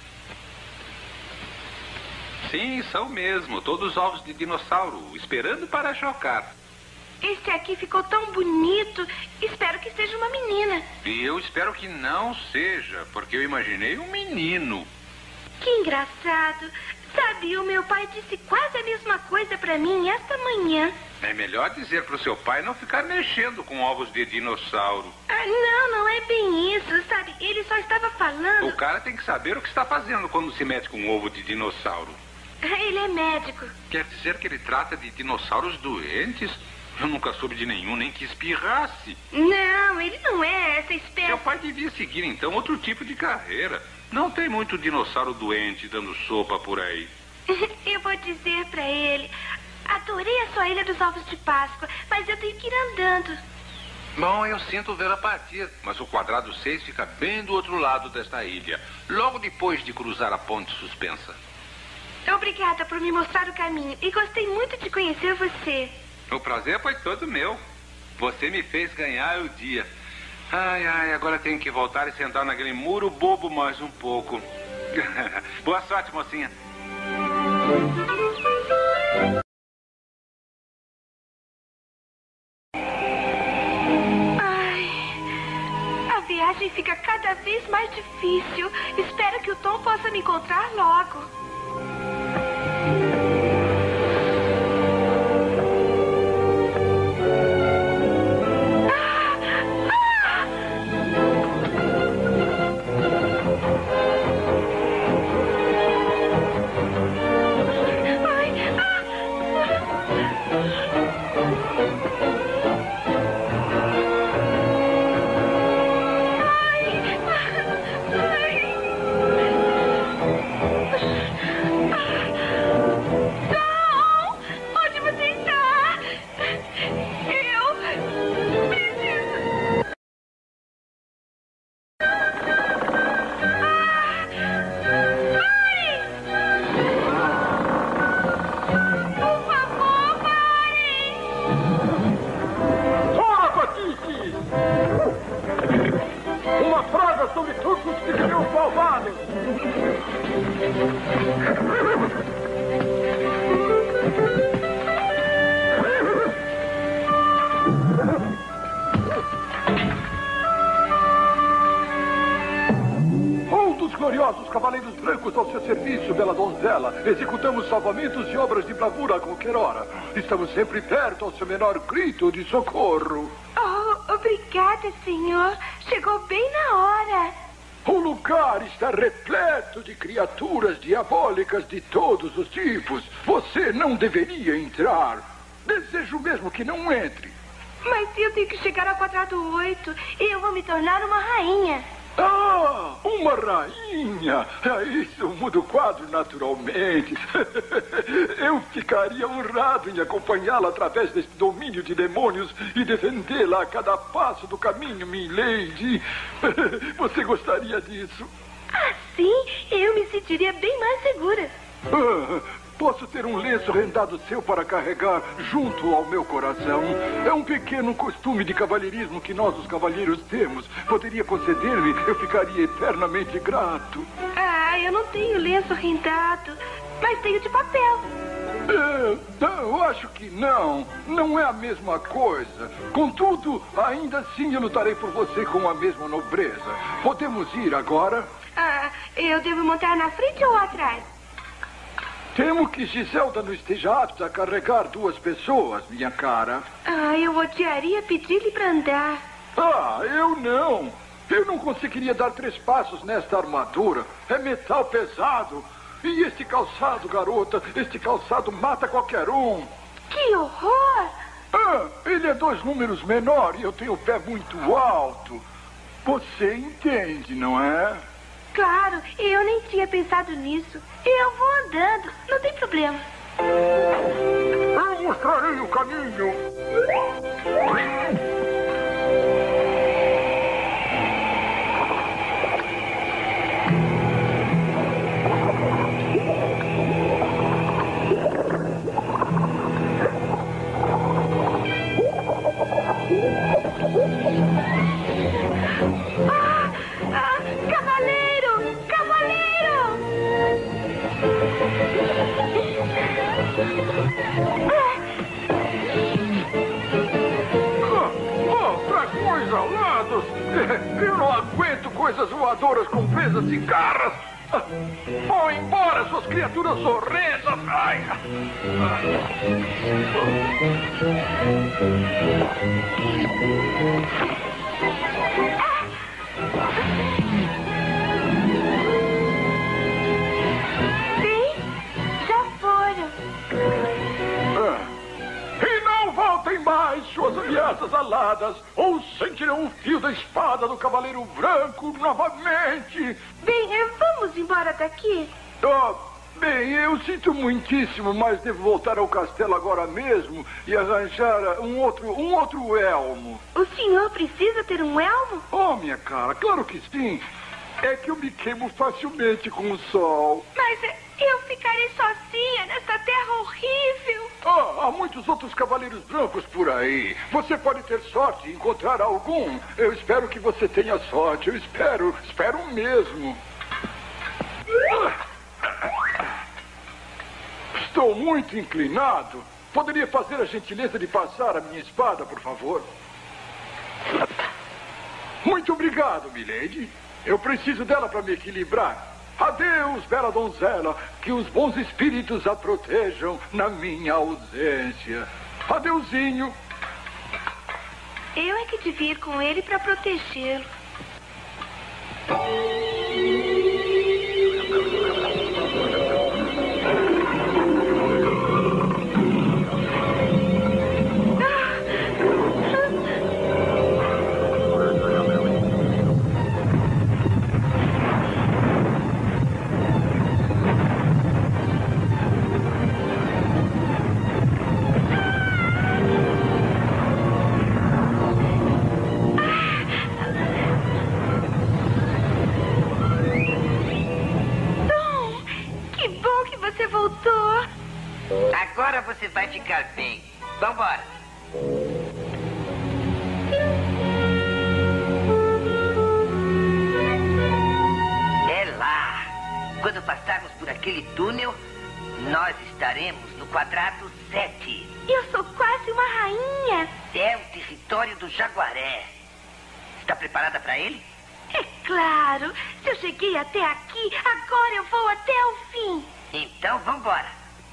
Sim, são mesmo. Todos ovos de dinossauro, esperando para chocar. Este aqui ficou tão bonito. Espero que seja uma menina. E eu espero que não seja, porque eu imaginei um menino. Que engraçado. Sabe, o meu pai disse quase a mesma coisa para mim esta manhã. É melhor dizer para o seu pai não ficar mexendo com ovos de dinossauro. Não é bem isso, sabe? Ele só estava falando... O cara tem que saber o que está fazendo quando se mete com um ovo de dinossauro. Ele é médico. Quer dizer que ele trata de dinossauros doentes? Eu nunca soube de nenhum, nem que espirrasse. Não, ele não é essa espécie. Seu pai devia seguir, então, outro tipo de carreira. Não tem muito dinossauro doente dando sopa por aí. Eu vou dizer para ele. Adorei a sua Ilha dos Ovos de Páscoa, mas eu tenho que ir andando. Bom, eu sinto ver a partir, mas o quadrado 6 fica bem do outro lado desta ilha, logo depois de cruzar a ponte suspensa. Obrigada por me mostrar o caminho e gostei muito de conhecer você. O prazer foi todo meu. Você me fez ganhar o dia. Ai, agora tenho que voltar e sentar naquele muro bobo mais um pouco. Boa sorte, mocinha. A viagem fica cada vez mais difícil. Espero que o Tom possa me encontrar logo. Somos gloriosos cavaleiros brancos ao seu serviço, bela donzela. Executamos salvamentos e obras de bravura a qualquer hora. Estamos sempre perto ao seu menor grito de socorro. Oh, obrigada, senhor. Chegou bem na hora. O lugar está repleto de criaturas diabólicas de todos os tipos. Você não deveria entrar. Desejo mesmo que não entre. Mas eu tenho que chegar ao quadrado 8 e eu vou me tornar uma rainha. Ah, uma rainha! Isso muda o quadro naturalmente. Eu ficaria honrado em acompanhá-la através deste domínio de demônios e defendê-la a cada passo do caminho, milady. Você gostaria disso? Assim, eu me sentiria bem mais segura. Posso ter um lenço rendado seu para carregar junto ao meu coração. É um pequeno costume de cavalheirismo que nós, os cavalheiros, temos. Poderia conceder-me? Eu ficaria eternamente grato. Ah, eu não tenho lenço rendado, mas tenho de papel. Eu acho que não. Não é a mesma coisa. Contudo, ainda assim eu lutarei por você com a mesma nobreza. Podemos ir agora? Ah, eu devo montar na frente ou atrás? Temo que Giselda não esteja apta a carregar 2 pessoas, minha cara. Ah, eu odiaria pedir-lhe para andar. Ah, eu não. Eu não conseguiria dar 3 passos nesta armadura. É metal pesado. E este calçado, garota, este calçado mata qualquer um. Que horror! Ah, ele é 2 números menor e eu tenho o pé muito alto. Você entende, não é? Claro, eu nem tinha pensado nisso. Eu vou andando, não tem problema. Eu mostrarei o caminho. Cavaleiro! Cavaleiro! Dragões alados! Eu não aguento coisas voadoras com presas e garras! Vão embora, suas criaturas horrendas! Ai. Sim, já foram. E não voltem mais, suas ameaças aladas, ou sentirão o fio da espada do Cavaleiro Branco novamente. Bem, vamos embora daqui? Bem, eu sinto muitíssimo, mas devo voltar ao castelo agora mesmo e arranjar um outro elmo. O senhor precisa ter um elmo? Oh, minha cara, claro que sim. É que eu me queimo facilmente com o sol. Mas eu ficarei sozinha nesta terra horrível. Há muitos outros cavaleiros brancos por aí. Você pode ter sorte e encontrar algum. Eu espero que você tenha sorte. Eu espero mesmo. Estou muito inclinado. Poderia fazer a gentileza de passar a minha espada, por favor? Muito obrigado, milady. Eu preciso dela para me equilibrar. Adeus, bela donzela. Que os bons espíritos a protejam na minha ausência. Adeusinho. Eu é que devia ir com ele para protegê-lo. Agora você vai ficar bem. Vambora. É lá. Quando passarmos por aquele túnel, nós estaremos no quadrado 7. Eu sou quase uma rainha. É o território do jaguaré. Está preparada para ele? É claro. Se eu cheguei até aqui, agora eu vou até o fim. Então, vambora.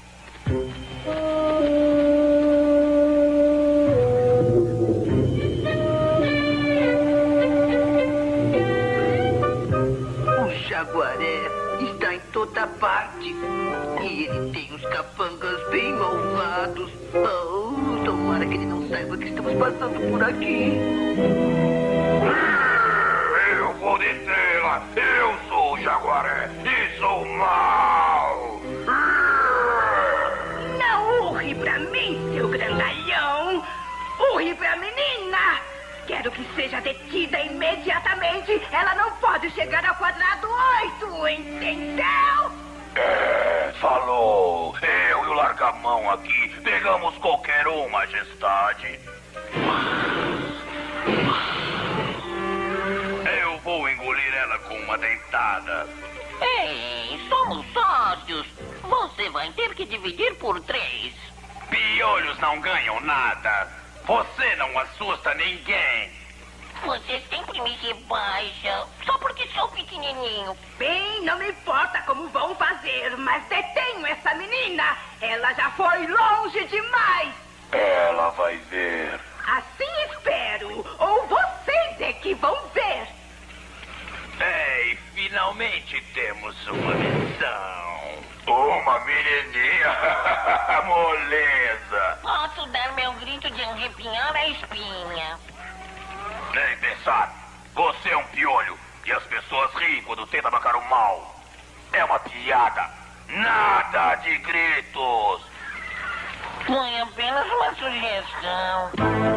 O jaguaré está em toda parte. E ele tem os capangas bem malvados. Oh, tomara que ele não saiba que estamos passando por aqui. Eu vou detê-la. Eu sou o jaguaré e sou mau. Não urre pra mim, seu grandalhão. Urre pra menina. Quero que seja detida imediatamente. Ela não pode chegar ao quadrado 8, entendeu? Falou. Eu e o largamão aqui pegamos qualquer um, majestade. Eu vou engolir ela com uma dentada. Ei, somos sócios. Você vai ter que dividir por 3. Piolhos não ganham nada. Você não assusta ninguém. Você sempre me rebaixa, só porque sou pequenininho. Bem, não me importa como vão fazer, mas detenho essa menina. Ela já foi longe demais. Ela vai ver. Assim espero. Ou vocês é que vão ver. Ei, finalmente temos uma missão. Uma menininha. Moleza. Posso dar meu grito de arrepiar a espinha. Nem pensar. Você é um piolho. E as pessoas riem quando tenta bancar o mal. É uma piada. Nada de gritos. Foi apenas uma sugestão.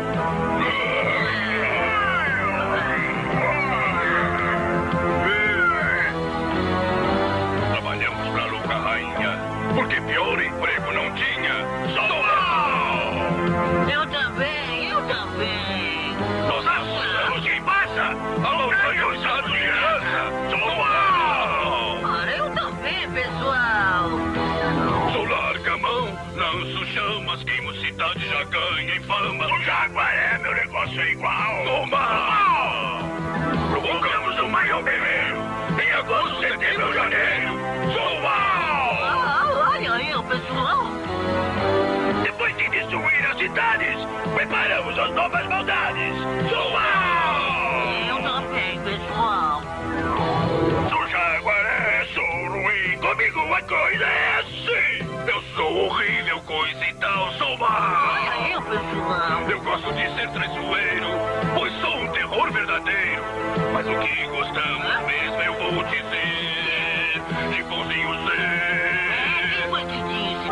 Trabalhamos pra Luca Rainha. Porque pior emprego não tinha. Só do mal. Eu também. Nós assustamos quem passa. Alô, cansado de raça. Sou mal. Ora, eu também, pessoal. Sou larga-mão, lanço chamas, queimo cidade, já ganhei fama. O jaguaré, meu negócio é igual. Sou mal. Provocamos o maior guerreiro. Em agosto, setembro, janeiro. Sou mal. Olha aí, pessoal. Depois de destruir as cidades, preparamos as novas maldades. Sou mal. Eu também, pessoal. Sou jaguaré, sou ruim. Comigo a coisa é assim. Eu sou horrível, coisa e tal, sou mal. Olha aí, pessoal. Eu gosto de ser traiçoeiro, pois sou um terror verdadeiro. Mas o que gostamos mesmo eu vou dizer. De bonzinho ser. Quem foi que disse?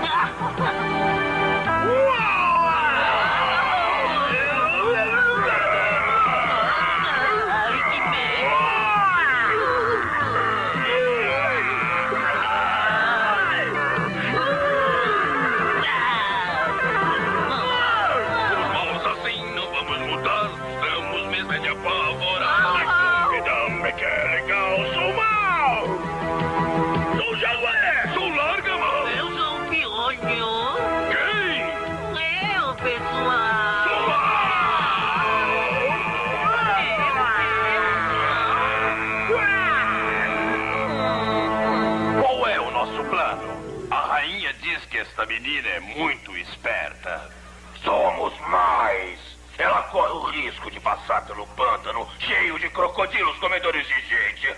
Esta menina é muito esperta. Somos mais. Ela corre o risco de passar pelo pântano cheio de crocodilos comedores de gente.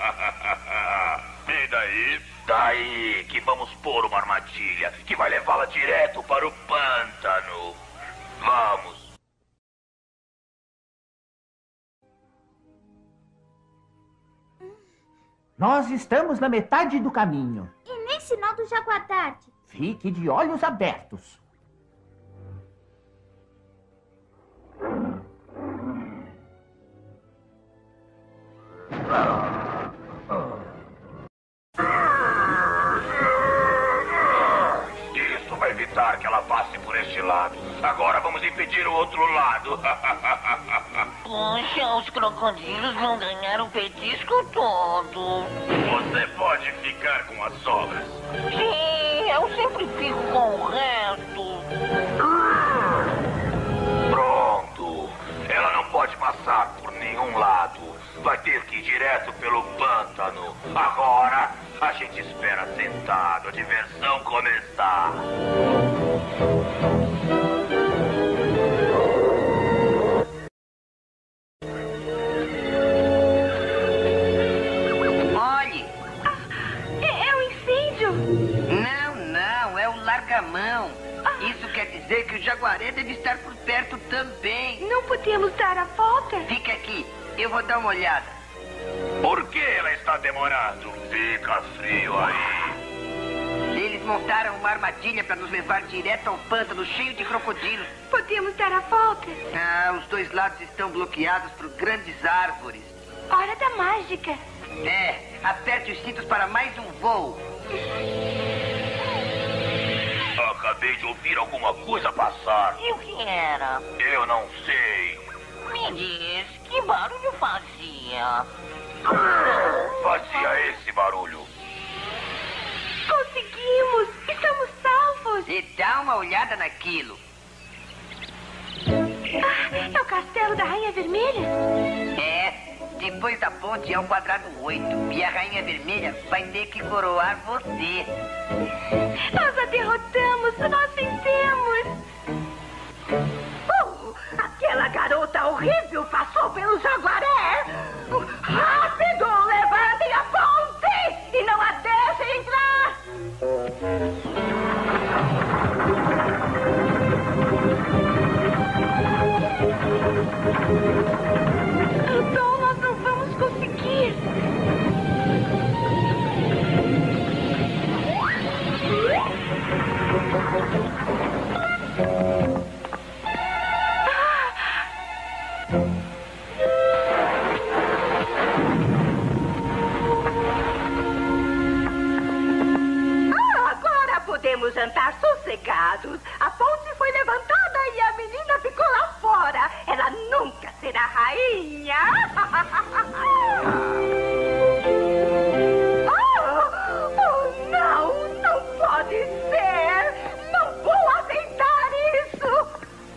E daí? Daí que vamos pôr uma armadilha que vai levá-la direto para o pântano. Vamos. Nós estamos na metade do caminho. E nem sinal do Jaguardarte. Fique de olhos abertos. Isso vai evitar que ela passe por este lado. Agora vamos impedir o outro lado. Poxa, os crocodilos vão ganhar o petisco todo. Você pode ficar com as sobras. Sim, eu sempre fico com o resto. Pronto. Ela não pode passar por nenhum lado. vai ter que ir direto pelo pântano. Agora, a gente espera sentado a diversão começar. Olhe! É um incêndio! Não, é o largamão. Isso quer dizer que o jaguaré deve estar por perto também. Não podemos dar a volta? Fica aqui, eu vou dar uma olhada. Por que ela está demorando? Fica frio aí. Eles montaram uma armadilha para nos levar direto ao pântano cheio de crocodilos. Podemos dar a volta? Os dois lados estão bloqueados por grandes árvores. Hora da mágica. Aperte os cintos para mais um voo. Acabei de ouvir alguma coisa passar. E o que era? Eu não sei. Me diz, que barulho fazia? Fazia esse barulho. Conseguimos! Estamos salvos! E dá uma olhada naquilo. É o castelo da Rainha Vermelha? Depois da ponte é o quadrado 8. E a Rainha Vermelha vai ter que coroar você. Nós a derrotamos! Nós vencemos! Aquela garota horrível passou pelo jaguaré! Rápido! Levantem a ponte! E não a deixem entrar! Então nós não vamos conseguir! Agora podemos jantar sossegados. A ponte foi levantada e a menina ficou lá fora. Ela nunca será rainha. Não pode ser. Não vou aceitar isso.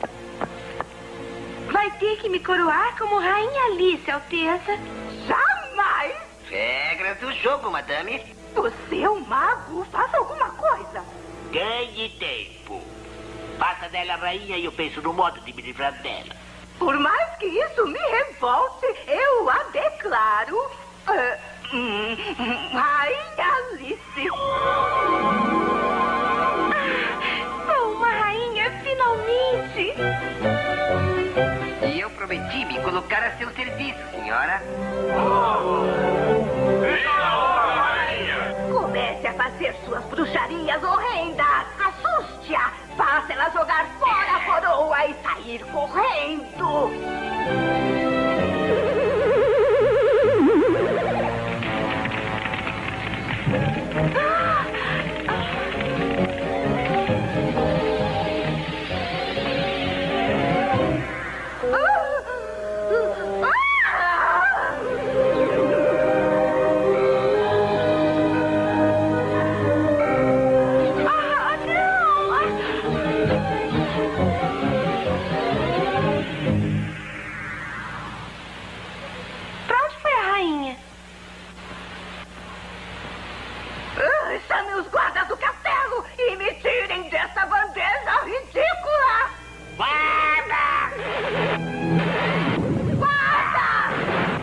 Vai ter que me coroar como Rainha Alice, Alteza. Jamais. Regras do jogo, madame. Você é um mago. Faça alguma coisa. Ganhe tempo. Faça dela rainha e eu penso no modo de me livrar dela. Por mais que isso me revolte, eu a declaro Rainha Alice. Sou uma rainha, finalmente. E eu prometi me colocar a seu serviço, senhora. Comece a fazer suas bruxarias horrendas. Assuste-a. Faça ela jogar fora a coroa e sair correndo. Pra onde foi a rainha? Chame os guardas do castelo e me tirem dessa bandeja ridícula! Guarda! Guarda!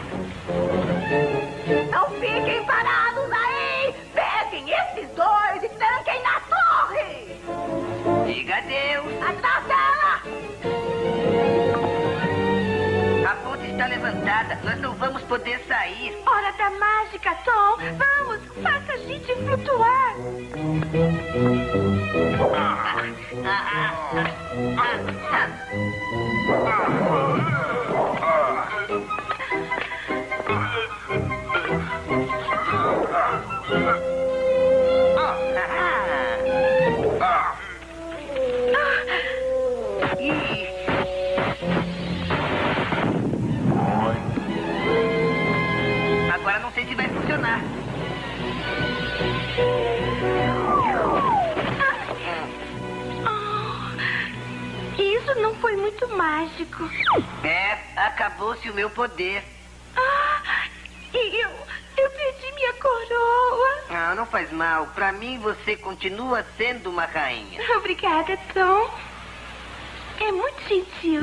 Não fiquem parados aí! Peguem esses dois e tranquem na torre! Diga adeus. Atrás dela! A ponte está levantada. Nós não vamos poder sair. Hora da mágica, Tom. Vamos, faça a gente flutuar. Agora não sei se vai funcionar. Isso não foi muito mágico. Acabou-se o meu poder. faz mal. Pra mim, você continua sendo uma rainha. Obrigada, Tom. É muito gentil.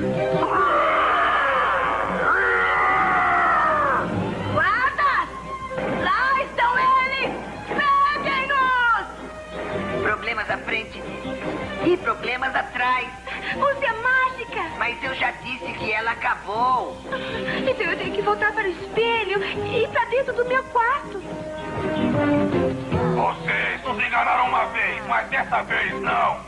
Guardas! Lá estão eles! Peguem-nos! Problemas à frente e problemas atrás. Use a mágica. Mas eu já disse que ela acabou. Então eu tenho que voltar para o espelho e ir para dentro do meu quarto. Vocês nos enganaram uma vez, mas dessa vez não.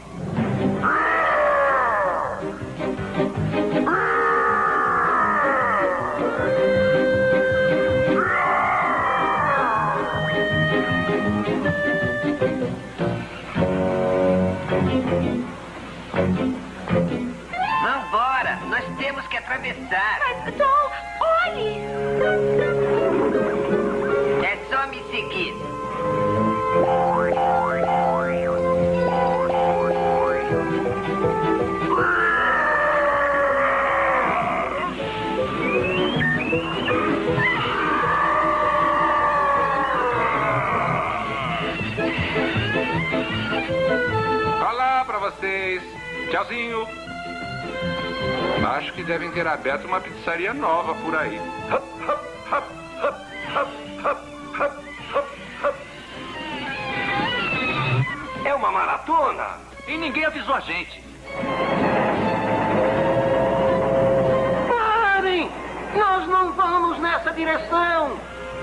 Vambora, nós temos que atravessar. Mas, Tom, olhe! É só me seguir. Olá pra vocês. Tchauzinho. Acho que devem ter aberto uma pizzaria nova por aí. É uma maratona. E ninguém avisou a gente. Parem! Nós não vamos nessa direção.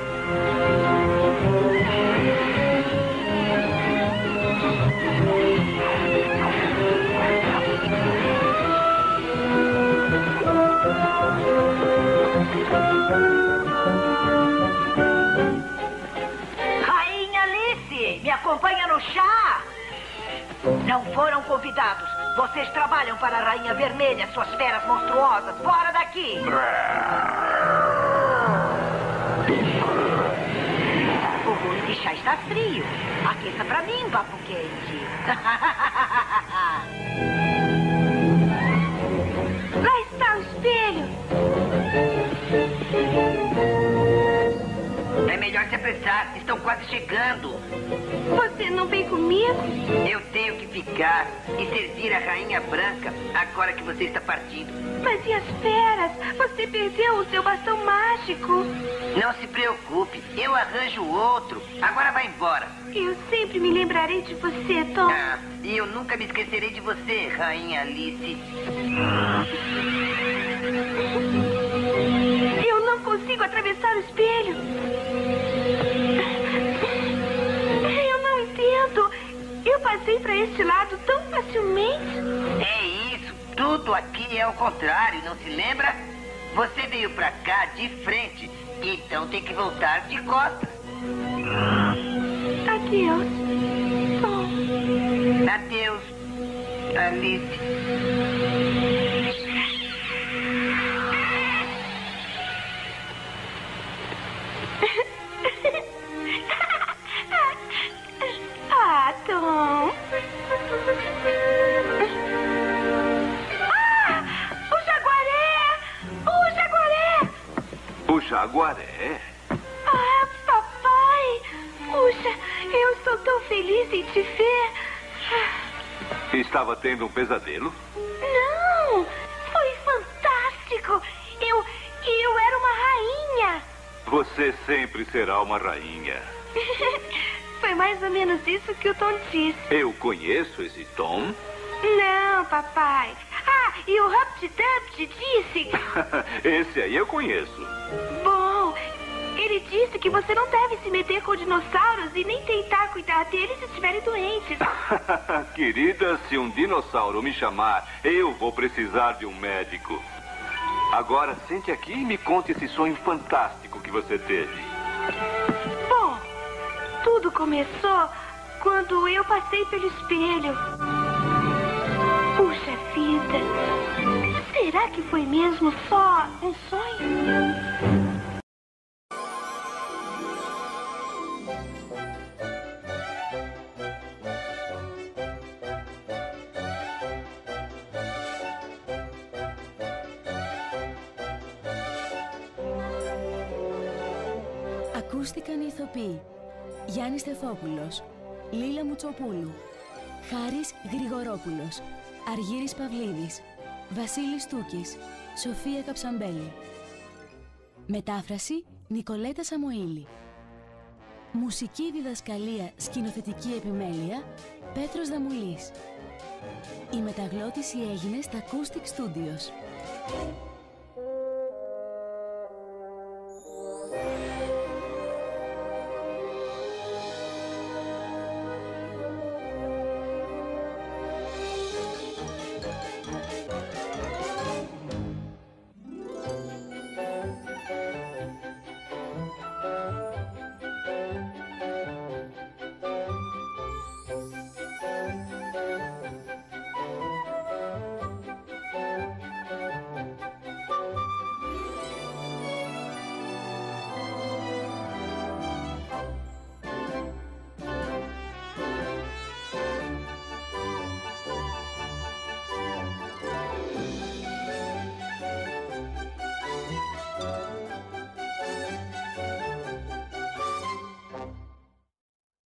Rainha Alice, me acompanha no chá? Não foram convidados. Vocês trabalham para a Rainha Vermelha, suas feras monstruosas. Fora daqui! O bolo de chá está frio. Aqueça pra mim, papo quente. Lá está o espelho. É melhor se apressar, estão quase chegando. Você não vem comigo? Eu tenho que ficar e servir a Rainha Branca agora que você está partindo. Mas e as feras? Você perdeu o seu bastão mágico. Não se preocupe, eu arranjo outro. Agora vai embora. Eu sempre me lembrarei de você, Tom. Ah, e eu nunca me esquecerei de você, Rainha Alice. Eu não consigo atravessar o espelho. Eu não entendo. Eu passei para este lado tão facilmente. É isso, tudo aqui é o contrário, não se lembra? Você veio pra cá de frente, então tem que voltar de costas. Adeus, Tom. Adeus, Alice. Ah, Tom. Ah, o jaguaré! O jaguaré! O jaguaré? Ah, papai! Puxa, eu estou tão feliz em te ver. Estava tendo um pesadelo? Não! Foi fantástico! Eu era uma rainha! Você sempre será uma rainha. Foi mais ou menos isso que o Tom disse. Eu conheço esse Tom? Não, papai. Ah, e o Humpty Dumpty disse... Esse aí eu conheço. Bom, ele disse que você não deve se meter com dinossauros e nem tentar cuidar deles se estiverem doentes. Querida, se um dinossauro me chamar, eu vou precisar de um médico. Agora, sente aqui e me conte esse sonho fantástico que você teve. Bom, tudo começou quando eu passei pelo espelho. Puxa vida, será que foi mesmo só um sonho? Ακούστηκαν οι ηθοποιοί Γιάννης Στεφόπουλος, Λίλα Μουτσοπούλου, Χάρης Γρηγορόπουλος, Αργύρης Παυλίδης, Βασίλης Τούκης, Σοφία Καψαμπέλη. Μετάφραση Νικολέτα Σαμοήλη. Μουσική διδασκαλία, σκηνοθετική επιμέλεια Πέτρος Δαμουλής. Η μεταγλώτηση έγινε στα Acoustic Studios.